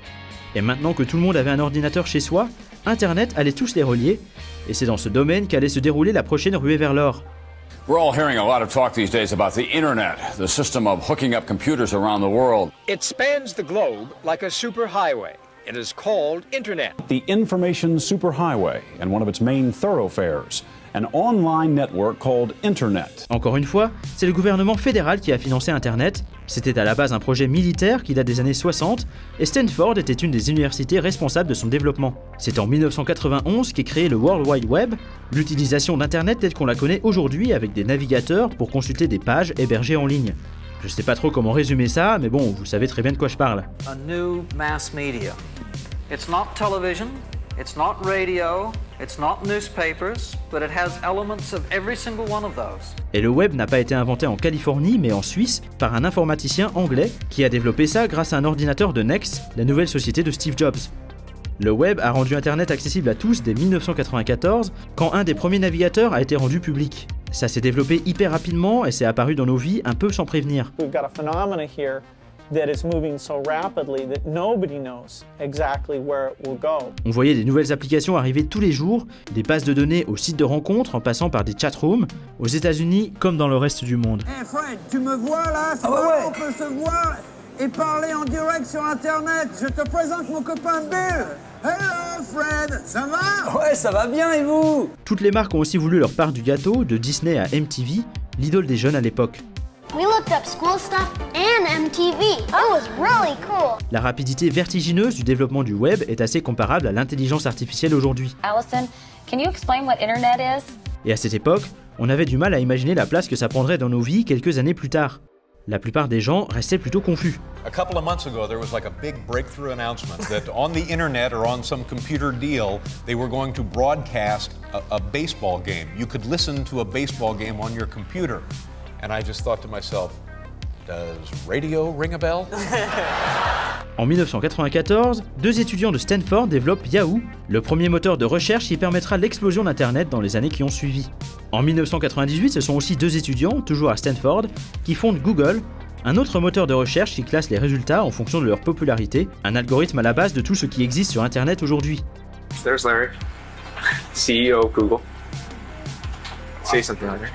Et maintenant que tout le monde avait un ordinateur chez soi, Internet allait tous les relier, et c'est dans ce domaine qu'allait se dérouler la prochaine ruée vers l'or. We're all hearing a lot of talk these days about the internet, the system of hooking up computers around the world. It spans the globe like a superhighway. It is called Internet. The information superhighway and one of its main thoroughfares, an online network called Internet. Encore une fois, c'est le gouvernement fédéral qui a financé Internet. C'était à la base un projet militaire qui date des années soixante, et Stanford était une des universités responsables de son développement. C'est en mille neuf cent quatre-vingt-onze qu'est créé le World Wide Web, l'utilisation d'Internet telle qu'on la connaît aujourd'hui avec des navigateurs pour consulter des pages hébergées en ligne. Je sais pas trop comment résumer ça, mais bon, vous savez très bien de quoi je parle. A new mass media. It's not television, it's not radio, it's not newspapers, but it has elements of every single one of those. Et le web n'a pas été inventé en Californie, mais en Suisse, par un informaticien anglais qui a développé ça grâce à un ordinateur de Next, la nouvelle société de Steve Jobs. Le web a rendu Internet accessible à tous dès mille neuf cent quatre-vingt-quatorze, quand un des premiers navigateurs a été rendu public. Ça s'est développé hyper rapidement et c'est apparu dans nos vies un peu sans prévenir. We've got a phenomena here that is moving so rapidly that nobody knows exactly where it will go. On voyait des nouvelles applications arriver tous les jours, des bases de données aux sites de rencontres en passant par des chatrooms, aux États-Unis comme dans le reste du monde. Hey Fred, tu me vois là? Ah ouais, ouais. On peut se voir et parler en direct sur Internet. Je te présente mon copain Bill. Hello Fred, ça va? Ouais, ça va bien et vous? Toutes les marques ont aussi voulu leur part du gâteau, de Disney à M T V, l'idole des jeunes à l'époque. We looked up school stuff and M T V. It was really cool. La rapidité vertigineuse du développement du web est assez comparable à l'intelligence artificielle aujourd'hui. Allison, can you explain what Internet is? Et à cette époque, on avait du mal à imaginer la place que ça prendrait dans nos vies quelques années plus tard. La plupart des gens restaient plutôt confus. A couple of months ago, there was like a big breakthrough announcement that on the internet or on some computer deal, they were going to broadcast a, a baseball game. You could listen to a baseball game on your computer. And I just thought to myself, does radio ring a bell? En mille neuf cent quatre-vingt-quatorze, deux étudiants de Stanford développent Yahoo, le premier moteur de recherche qui permettra l'explosion d'Internet dans les années qui ont suivi. En mille neuf cent quatre-vingt-dix-huit, ce sont aussi deux étudiants, toujours à Stanford, qui fondent Google, un autre moteur de recherche qui classe les résultats en fonction de leur popularité, un algorithme à la base de tout ce qui existe sur Internet aujourd'hui. There's Larry, C E O of Google. Say something, Larry.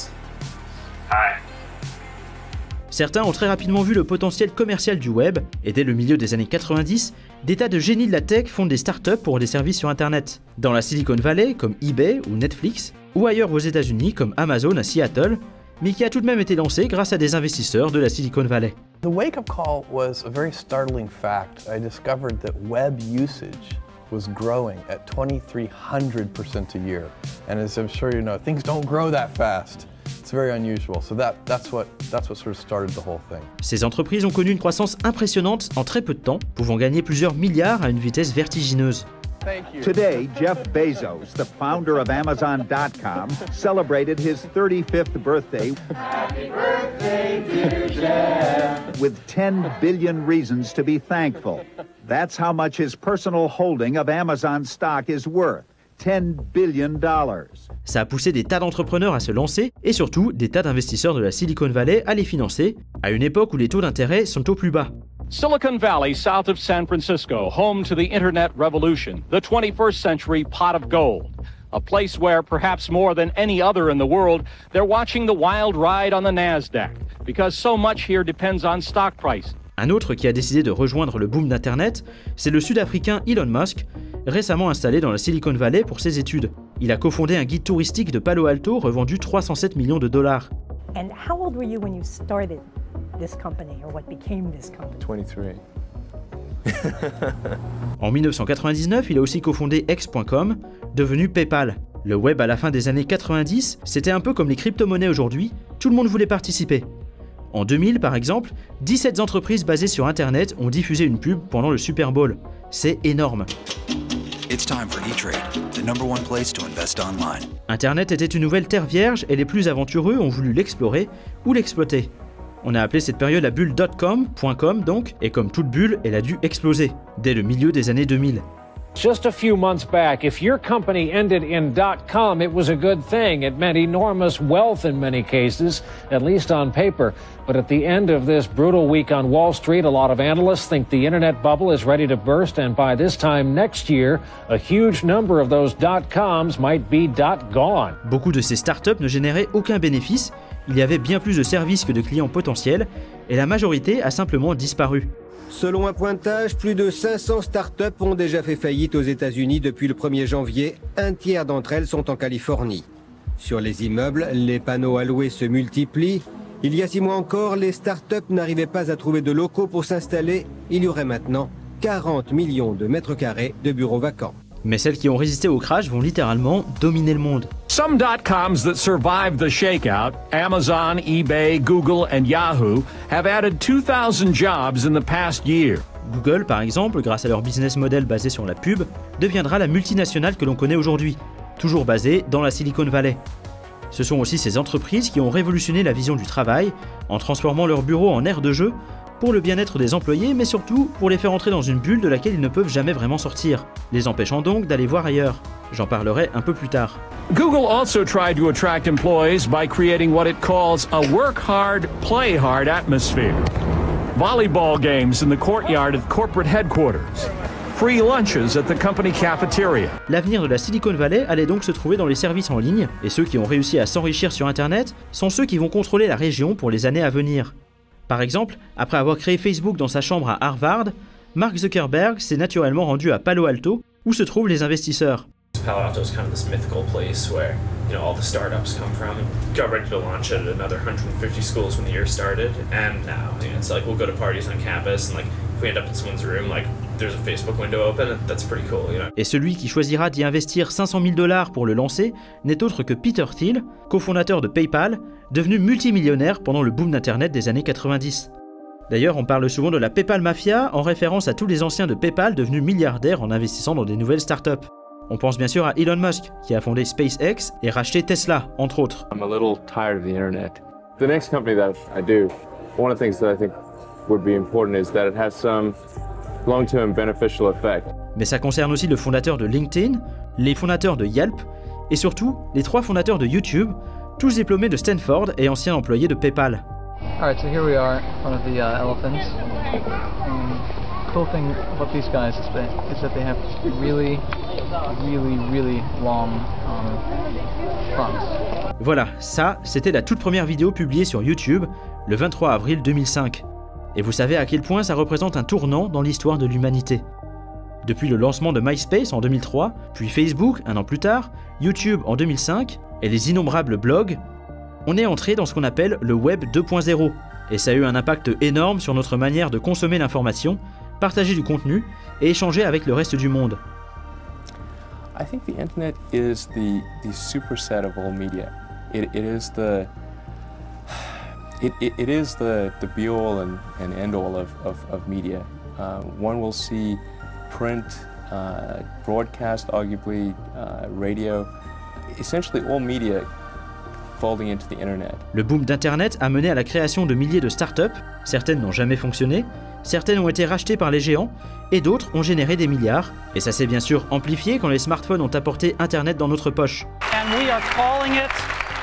Hi. Certains ont très rapidement vu le potentiel commercial du web, et dès le milieu des années quatre-vingt-dix, des tas de génies de la tech fondent des startups pour des services sur Internet. Dans la Silicon Valley, comme eBay ou Netflix, ou ailleurs aux États-Unis, comme Amazon à Seattle, mais qui a tout de même été lancé grâce à des investisseurs de la Silicon Valley. The wake-up call was a very startling fact. I discovered that web usage was growing at twenty-three hundred percent a year. And as I'm sure you know, things don't grow that fast. It's very unusual. So that, that's what, that's what sort of started the whole thing. Ces entreprises ont connu une croissance impressionnante en très peu de temps, pouvant gagner plusieurs milliards à une vitesse vertigineuse. Today, Jeff Bezos, the founder of Amazon dot com, celebrated his thirty-fifth birthday. Happy birthday, dear Jeff! With ten billion reasons to be thankful. That's how much his personal holding of Amazon stock is worth. ten billion dollars. Ça a poussé des tas d'entrepreneurs à se lancer et surtout des tas d'investisseurs de la Silicon Valley à les financer, à une époque où les taux d'intérêt sont au plus bas. Silicon Valley, south of San Francisco, home to the Internet revolution, the twenty-first century pot of gold. A place where, perhaps more than any other in the world, they're watching the wild ride on the NASDAQ, because so much here depends on stock price. Un autre qui a décidé de rejoindre le boom d'Internet, c'est le Sud-Africain Elon Musk, récemment installé dans la Silicon Valley pour ses études. Il a cofondé un guide touristique de Palo Alto revendu trois cent sept millions de dollars. And how old were you when you started this company, or what became this company? twenty-three. En mille neuf cent quatre-vingt-dix-neuf, il a aussi cofondé X point com, devenu PayPal. Le web à la fin des années quatre-vingt-dix, c'était un peu comme les crypto-monnaies aujourd'hui, tout le monde voulait participer. En deux mille, par exemple, dix-sept entreprises basées sur Internet ont diffusé une pub pendant le Super Bowl. C'est énorme. It's time for E-Trade, the number one place to invest online. Internet était une nouvelle terre vierge et les plus aventureux ont voulu l'explorer ou l'exploiter. On a appelé cette période la bulle .com, .com donc, et comme toute bulle, elle a dû exploser, dès le milieu des années deux mille. Just a few months back, if your company ended in .com, it was a good thing. It meant enormous wealth in many cases, at least on paper. But at the end of this brutal week on Wall Street, a lot of analysts think the internet bubble is ready to burst, and by this time next year, a huge number of those .coms might be .gone. Beaucoup de ces startups ne généraient aucun bénéfice, il y avait bien plus de services que de clients potentiels, et la majorité a simplement disparu. Selon un pointage, plus de cinq cents startups ont déjà fait faillite aux États-Unis depuis le premier janvier. Un tiers d'entre elles sont en Californie. Sur les immeubles, les panneaux à louer se multiplient. Il y a six mois encore, les startups n'arrivaient pas à trouver de locaux pour s'installer. Il y aurait maintenant quarante millions de mètres carrés de bureaux vacants. Mais celles qui ont résisté au crash vont littéralement dominer le monde. Some dot-coms that survived the shakeout, Amazon, eBay, Google, and Yahoo, have added two thousand jobs in the past year. Google, par exemple, grâce à leur business model basé sur la pub, deviendra la multinationale que l'on connaît aujourd'hui, toujours basée dans la Silicon Valley. Ce sont aussi ces entreprises qui ont révolutionné la vision du travail en transformant leurs bureaux en aire de jeu pour le bien-être des employés, mais surtout pour les faire entrer dans une bulle de laquelle ils ne peuvent jamais vraiment sortir, les empêchant donc d'aller voir ailleurs. J'en parlerai un peu plus tard. Google also tried to attract employees by creating what it calls a work hard, play hard atmosphere. Volleyball games in the courtyard of corporate headquarters. Free lunches at the company cafeteria. L'avenir de la Silicon Valley allait donc se trouver dans les services en ligne, et ceux qui ont réussi à s'enrichir sur Internet sont ceux qui vont contrôler la région pour les années à venir. Par exemple, après avoir créé Facebook dans sa chambre à Harvard, Mark Zuckerberg s'est naturellement rendu à Palo Alto, où se trouvent les investisseurs. Palo Alto is kind of this mythical place where, you know, all the startups come from. And got ready to launch at another one hundred fifty schools when the year started, and now you know, it's like we'll go to parties on campus, and like if we end up in someone's room, like there's a Facebook window open, and that's pretty cool, you know. Et celui qui choisira d'y investir cinq cent mille dollars pour le lancer n'est autre que Peter Thiel, cofondateur de PayPal, devenu multimillionnaire pendant le boom d'Internet des années quatre-vingt-dix. D'ailleurs, on parle souvent de la PayPal Mafia en référence à tous les anciens de PayPal devenus milliardaires en investissant dans des nouvelles startups. On pense bien sûr à Elon Musk, qui a fondé SpaceX et racheté Tesla, entre autres. I'm a little tired of the internet. The next company that I do, one of the things that I think would be important is that it has some long-term beneficial effect. Mais ça concerne aussi le fondateur de LinkedIn, les fondateurs de Yelp, et surtout les trois fondateurs de YouTube, tous diplômés de Stanford et anciens employés de PayPal. Alright, so here we are in front of the uh, elephants. Um, cool thing about these guys is that, is that they have really, really, really long um, fronts. Voilà, ça, c'était la toute première vidéo publiée sur YouTube, le vingt-trois avril deux mille cinq. Et vous savez à quel point ça représente un tournant dans l'histoire de l'humanité. Depuis le lancement de MySpace en deux mille trois, puis Facebook un an plus tard, YouTube en deux mille cinq, et les innombrables blogs, on est entré dans ce qu'on appelle le Web deux point zéro, et ça a eu un impact énorme sur notre manière de consommer l'information, partager du contenu et échanger avec le reste du monde. I think the internet is the, the superset of all media. It, it is the it, it, it is the, the be-all and, and end-all of, of, of media. Uh, one will see print, uh, broadcast, arguably, uh, radio, essentially all media folding into the internet. Le boom d'Internet a mené à la création de milliers de startups, certaines n'ont jamais fonctionné, certaines ont été rachetées par les géants, et d'autres ont généré des milliards. Et ça s'est bien sûr amplifié quand les smartphones ont apporté Internet dans notre poche. And we are calling it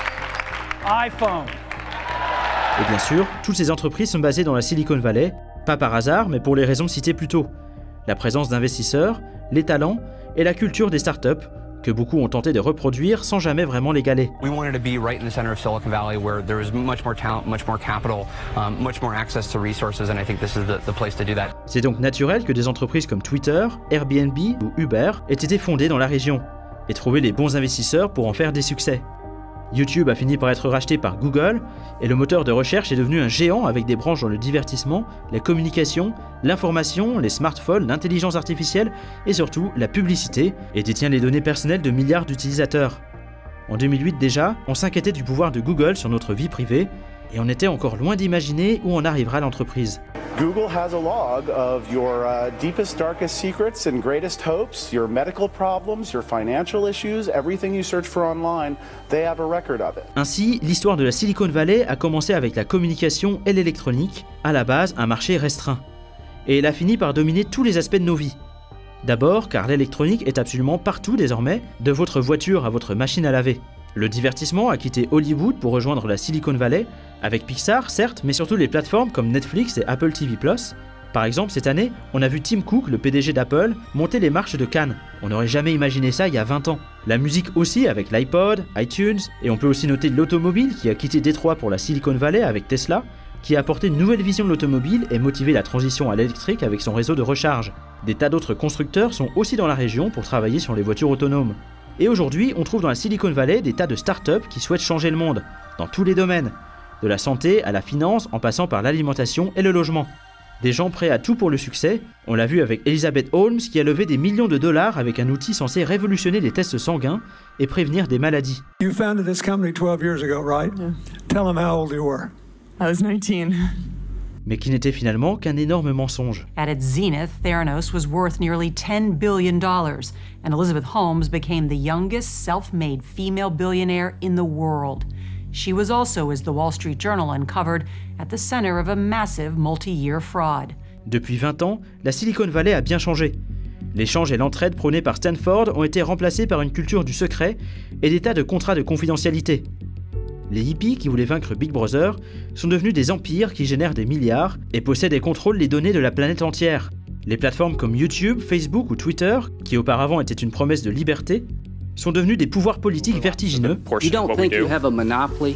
iPhone. Et bien sûr, toutes ces entreprises sont basées dans la Silicon Valley, pas par hasard, mais pour les raisons citées plus tôt. La présence d'investisseurs, les talents et la culture des startups, que beaucoup ont tenté de reproduire sans jamais vraiment l'égaler. We wanted to be right in the center of Silicon Valley where there is much more talent, much more capital, um, much more access to resources, and I think this is the, the place to do that. C'est donc naturel que des entreprises comme Twitter, Airbnb ou Uber aient été fondées dans la région et trouvé les bons investisseurs pour en faire des succès. YouTube a fini par être racheté par Google et le moteur de recherche est devenu un géant avec des branches dans le divertissement, la communication, l'information, les smartphones, l'intelligence artificielle et surtout la publicité et détient les données personnelles de milliards d'utilisateurs. En deux mille huit déjà, on s'inquiétait du pouvoir de Google sur notre vie privée et on était encore loin d'imaginer où en arrivera l'entreprise. Google has a log of your uh, deepest, darkest secrets and greatest hopes, your medical problems, your financial issues, everything you search for online, they have a record of it. Ainsi, l'histoire de la Silicon Valley a commencé avec la communication et l'électronique, à la base un marché restreint. Et elle a fini par dominer tous les aspects de nos vies. D'abord car l'électronique est absolument partout désormais, de votre voiture à votre machine à laver. Le divertissement a quitté Hollywood pour rejoindre la Silicon Valley, avec Pixar certes, mais surtout les plateformes comme Netflix et Apple T V plus. Par exemple, cette année, on a vu Tim Cook, le P D G d'Apple, monter les marches de Cannes. On n'aurait jamais imaginé ça il y a vingt ans. La musique aussi avec l'iPod, iTunes, et on peut aussi noter l'automobile qui a quitté Détroit pour la Silicon Valley avec Tesla, qui a apporté une nouvelle vision de l'automobile et motivé la transition à l'électrique avec son réseau de recharge. Des tas d'autres constructeurs sont aussi dans la région pour travailler sur les voitures autonomes. Et aujourd'hui, on trouve dans la Silicon Valley des tas de startups qui souhaitent changer le monde, dans tous les domaines, de la santé à la finance en passant par l'alimentation et le logement. Des gens prêts à tout pour le succès, on l'a vu avec Elizabeth Holmes qui a levé des millions de dollars avec un outil censé révolutionner les tests sanguins et prévenir des maladies. You founded this company twelve years ago, right? Yeah. Tell them how old you were. I was nineteen. Mais qui n'était finalement qu'un énorme mensonge. At its zenith, Theranos was worth nearly ten billion dollars, and Elizabeth Holmes became the youngest self-made female billionaire in the world. She was also, as the Wall Street Journal uncovered, at the center of a massive multi-year fraud. Depuis vingt ans, la Silicon Valley a bien changé. L'échange et l'entraide prônés par Stanford ont été remplacés par une culture du secret et des tas de contrats de confidentialité. Les hippies qui voulaient vaincre Big Brother sont devenus des empires qui génèrent des milliards et possèdent et contrôlent les données de la planète entière. Les plateformes comme YouTube, Facebook ou Twitter, qui auparavant étaient une promesse de liberté, sont devenus des pouvoirs politiques vertigineux. You don't think you have a monopoly?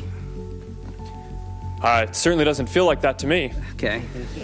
Uh, it certainly doesn't feel like that to me. Okay.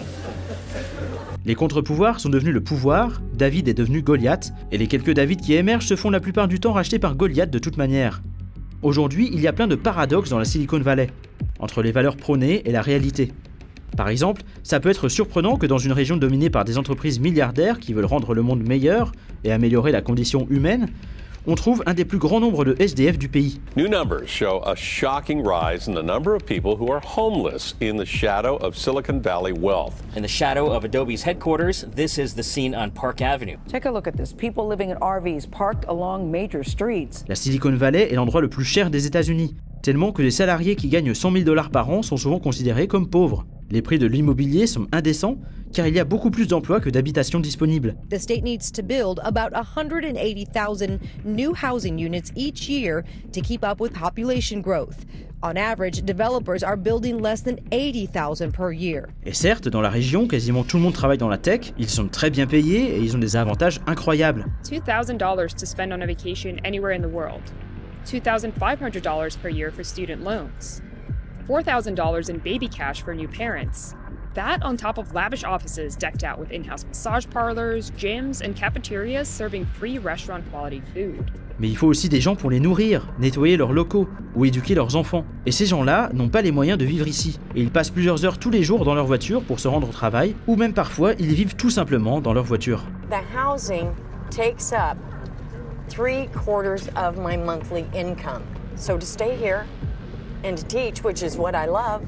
Les contre-pouvoirs sont devenus le pouvoir, David est devenu Goliath, et les quelques David qui émergent se font la plupart du temps racheter par Goliath de toute manière. Aujourd'hui, il y a plein de paradoxes dans la Silicon Valley, entre les valeurs prônées et la réalité. Par exemple, ça peut être surprenant que dans une région dominée par des entreprises milliardaires qui veulent rendre le monde meilleur et améliorer la condition humaine, on trouve un des plus grands nombres de S D F du pays. New numbers show a shocking rise in the number of people who are homeless in the shadow of Silicon Valley wealth. In the shadow of Adobe's headquarters, this is the scene on Park Avenue. Take a look at this. People living in R Vs parked along major streets. La Silicon Valley est l'endroit le plus cher des États-Unis, tellement que les salariés qui gagnent cent mille dollars par an sont souvent considérés comme pauvres. Les prix de l'immobilier sont indécents car il y a beaucoup plus d'emplois que d'habitations disponibles. The state needs to build about one hundred eighty thousand new housing units each year to keep up with population growth. On average, developers are building less than eighty thousand per year. Et certes, dans la région, quasiment tout le monde travaille dans la tech, ils sont très bien payés et ils ont des avantages incroyables. two thousand dollars to spend on a vacation anywhere in the world. two thousand five hundred dollars per year for student loans. four thousand dollars in baby cash for new parents. That on top of lavish offices decked out with in-house massage parlors, gyms, and cafeterias serving free restaurant-quality food. Mais il faut aussi des gens pour les nourrir, nettoyer leurs locaux ou éduquer leurs enfants. Et ces gens-là n'ont pas les moyens de vivre ici. Et ils passent plusieurs heures tous les jours dans leur voiture pour se rendre au travail, ou même parfois ils vivent tout simplement dans leur voiture. The housing takes up three quarters of my monthly income. So to stay here and to teach, which is what I love,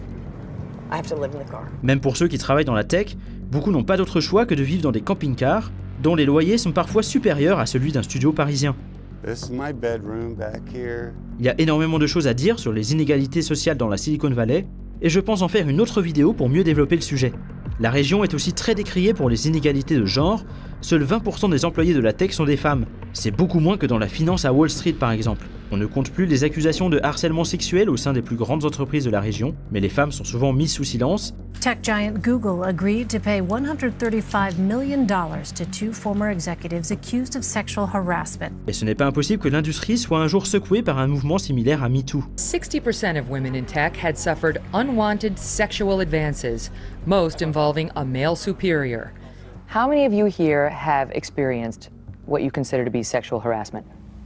I have to live in the car. Même pour ceux qui travaillent dans la tech, beaucoup n'ont pas d'autre choix que de vivre dans des camping-cars, dont les loyers sont parfois supérieurs à celui d'un studio parisien. This is my bedroom back here. Il y a énormément de choses à dire sur les inégalités sociales dans la Silicon Valley, et je pense en faire une autre vidéo pour mieux développer le sujet. La région est aussi très décriée pour les inégalités de genre. Seuls vingt pour cent des employés de la tech sont des femmes. C'est beaucoup moins que dans la finance à Wall Street par exemple. On ne compte plus les accusations de harcèlement sexuel au sein des plus grandes entreprises de la région, mais les femmes sont souvent mises sous silence. Tech giant Google agreed to pay one hundred thirty-five million dollars to two former executives accused of sexual harassment. Et ce n'est pas impossible que l'industrie soit un jour secouée par un mouvement similaire à MeToo. sixty percent of women in tech had suffered unwanted sexual advances, most involving a male superior. How many of you here have experienced what you consider to be sexual harassment?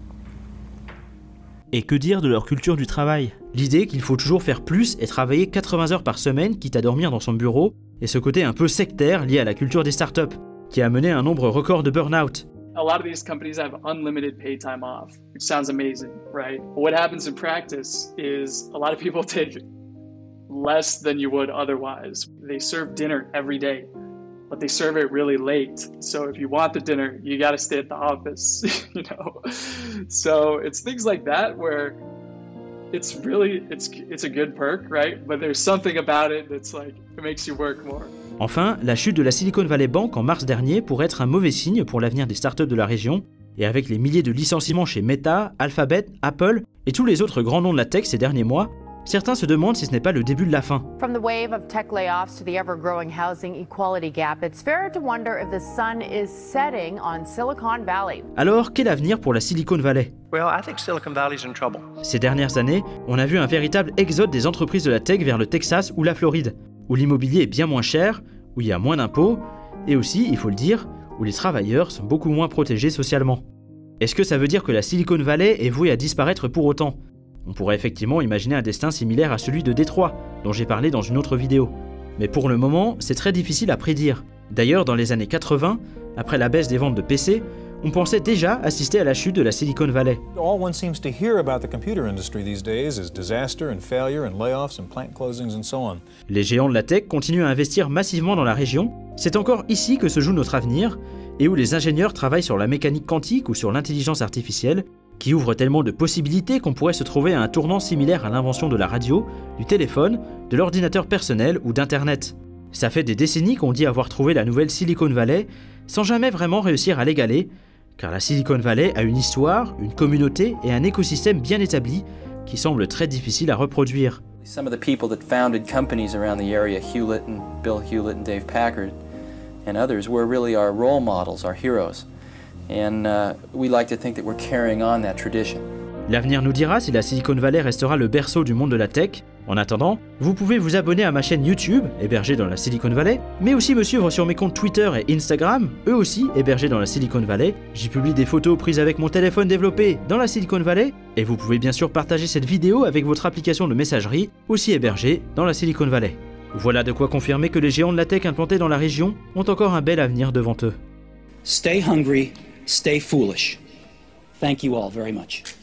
Et que dire de leur culture du travail? L'idée qu'il faut toujours faire plus et travailler quatre-vingts heures par semaine, quitte à dormir dans son bureau, et ce côté un peu sectaire lié à la culture des startups, qui a mené à un nombre record de burn-out. A lot of these companies have unlimited paid time off, which sounds amazing, right? But what happens in practice is a lot of people take less than you would otherwise. They serve dinner every day, but they serve it really late. So if you want the dinner, you got to stay at the office, you know? So it's things like that where it's really, it's, it's a good perk, right? But there's something about it that's like, it makes you work more. Enfin, la chute de la Silicon Valley Bank en mars dernier pourrait être un mauvais signe pour l'avenir des startups de la région, et avec les milliers de licenciements chez Meta, Alphabet, Apple et tous les autres grands noms de la tech ces derniers mois, certains se demandent si ce n'est pas le début de la fin. From the wave of tech layoffs to the ever-growing housing equality gap, it's fair to wonder if the sun is setting on Silicon Valley. Alors, quel avenir pour la Silicon Valley? Well, I think Silicon Valley's in trouble. Ces dernières années, on a vu un véritable exode des entreprises de la tech vers le Texas ou la Floride, où l'immobilier est bien moins cher, où il y a moins d'impôts, et aussi, il faut le dire, où les travailleurs sont beaucoup moins protégés socialement. Est-ce que ça veut dire que la Silicon Valley est vouée à disparaître pour autant? On pourrait effectivement imaginer un destin similaire à celui de Détroit, dont j'ai parlé dans une autre vidéo. Mais pour le moment, c'est très difficile à prédire. D'ailleurs, dans les années quatre-vingts, après la baisse des ventes de P C, on pensait déjà assister à la chute de la Silicon Valley. All one seems to hear about the computer industry these days is disaster and failure and layoffs and plant closings and so on. Les géants de la tech continuent à investir massivement dans la région. C'est encore ici que se joue notre avenir, et où les ingénieurs travaillent sur la mécanique quantique ou sur l'intelligence artificielle, qui ouvre tellement de possibilités qu'on pourrait se trouver à un tournant similaire à l'invention de la radio, du téléphone, de l'ordinateur personnel ou d'Internet. Ça fait des décennies qu'on dit avoir trouvé la nouvelle Silicon Valley, sans jamais vraiment réussir à l'égaler, car la Silicon Valley a une histoire, une communauté et un écosystème bien établi qui semble très difficile à reproduire. Some of the people that founded companies around the area, Hewlett and Bill Hewlett and Dave Packard and others, were really our role models, our heroes. And uh, we like to think that we're carrying on that tradition. L'avenir nous dira si la Silicon Valley restera le berceau du monde de la tech. En attendant, vous pouvez vous abonner à ma chaîne YouTube, hébergée dans la Silicon Valley, mais aussi me suivre sur mes comptes Twitter et Instagram, eux aussi hébergés dans la Silicon Valley. J'y publie des photos prises avec mon téléphone développé dans la Silicon Valley, et vous pouvez bien sûr partager cette vidéo avec votre application de messagerie, aussi hébergée dans la Silicon Valley. Voilà de quoi confirmer que les géants de la tech implantés dans la région ont encore un bel avenir devant eux. Stay hungry, stay foolish. Thank you all very much.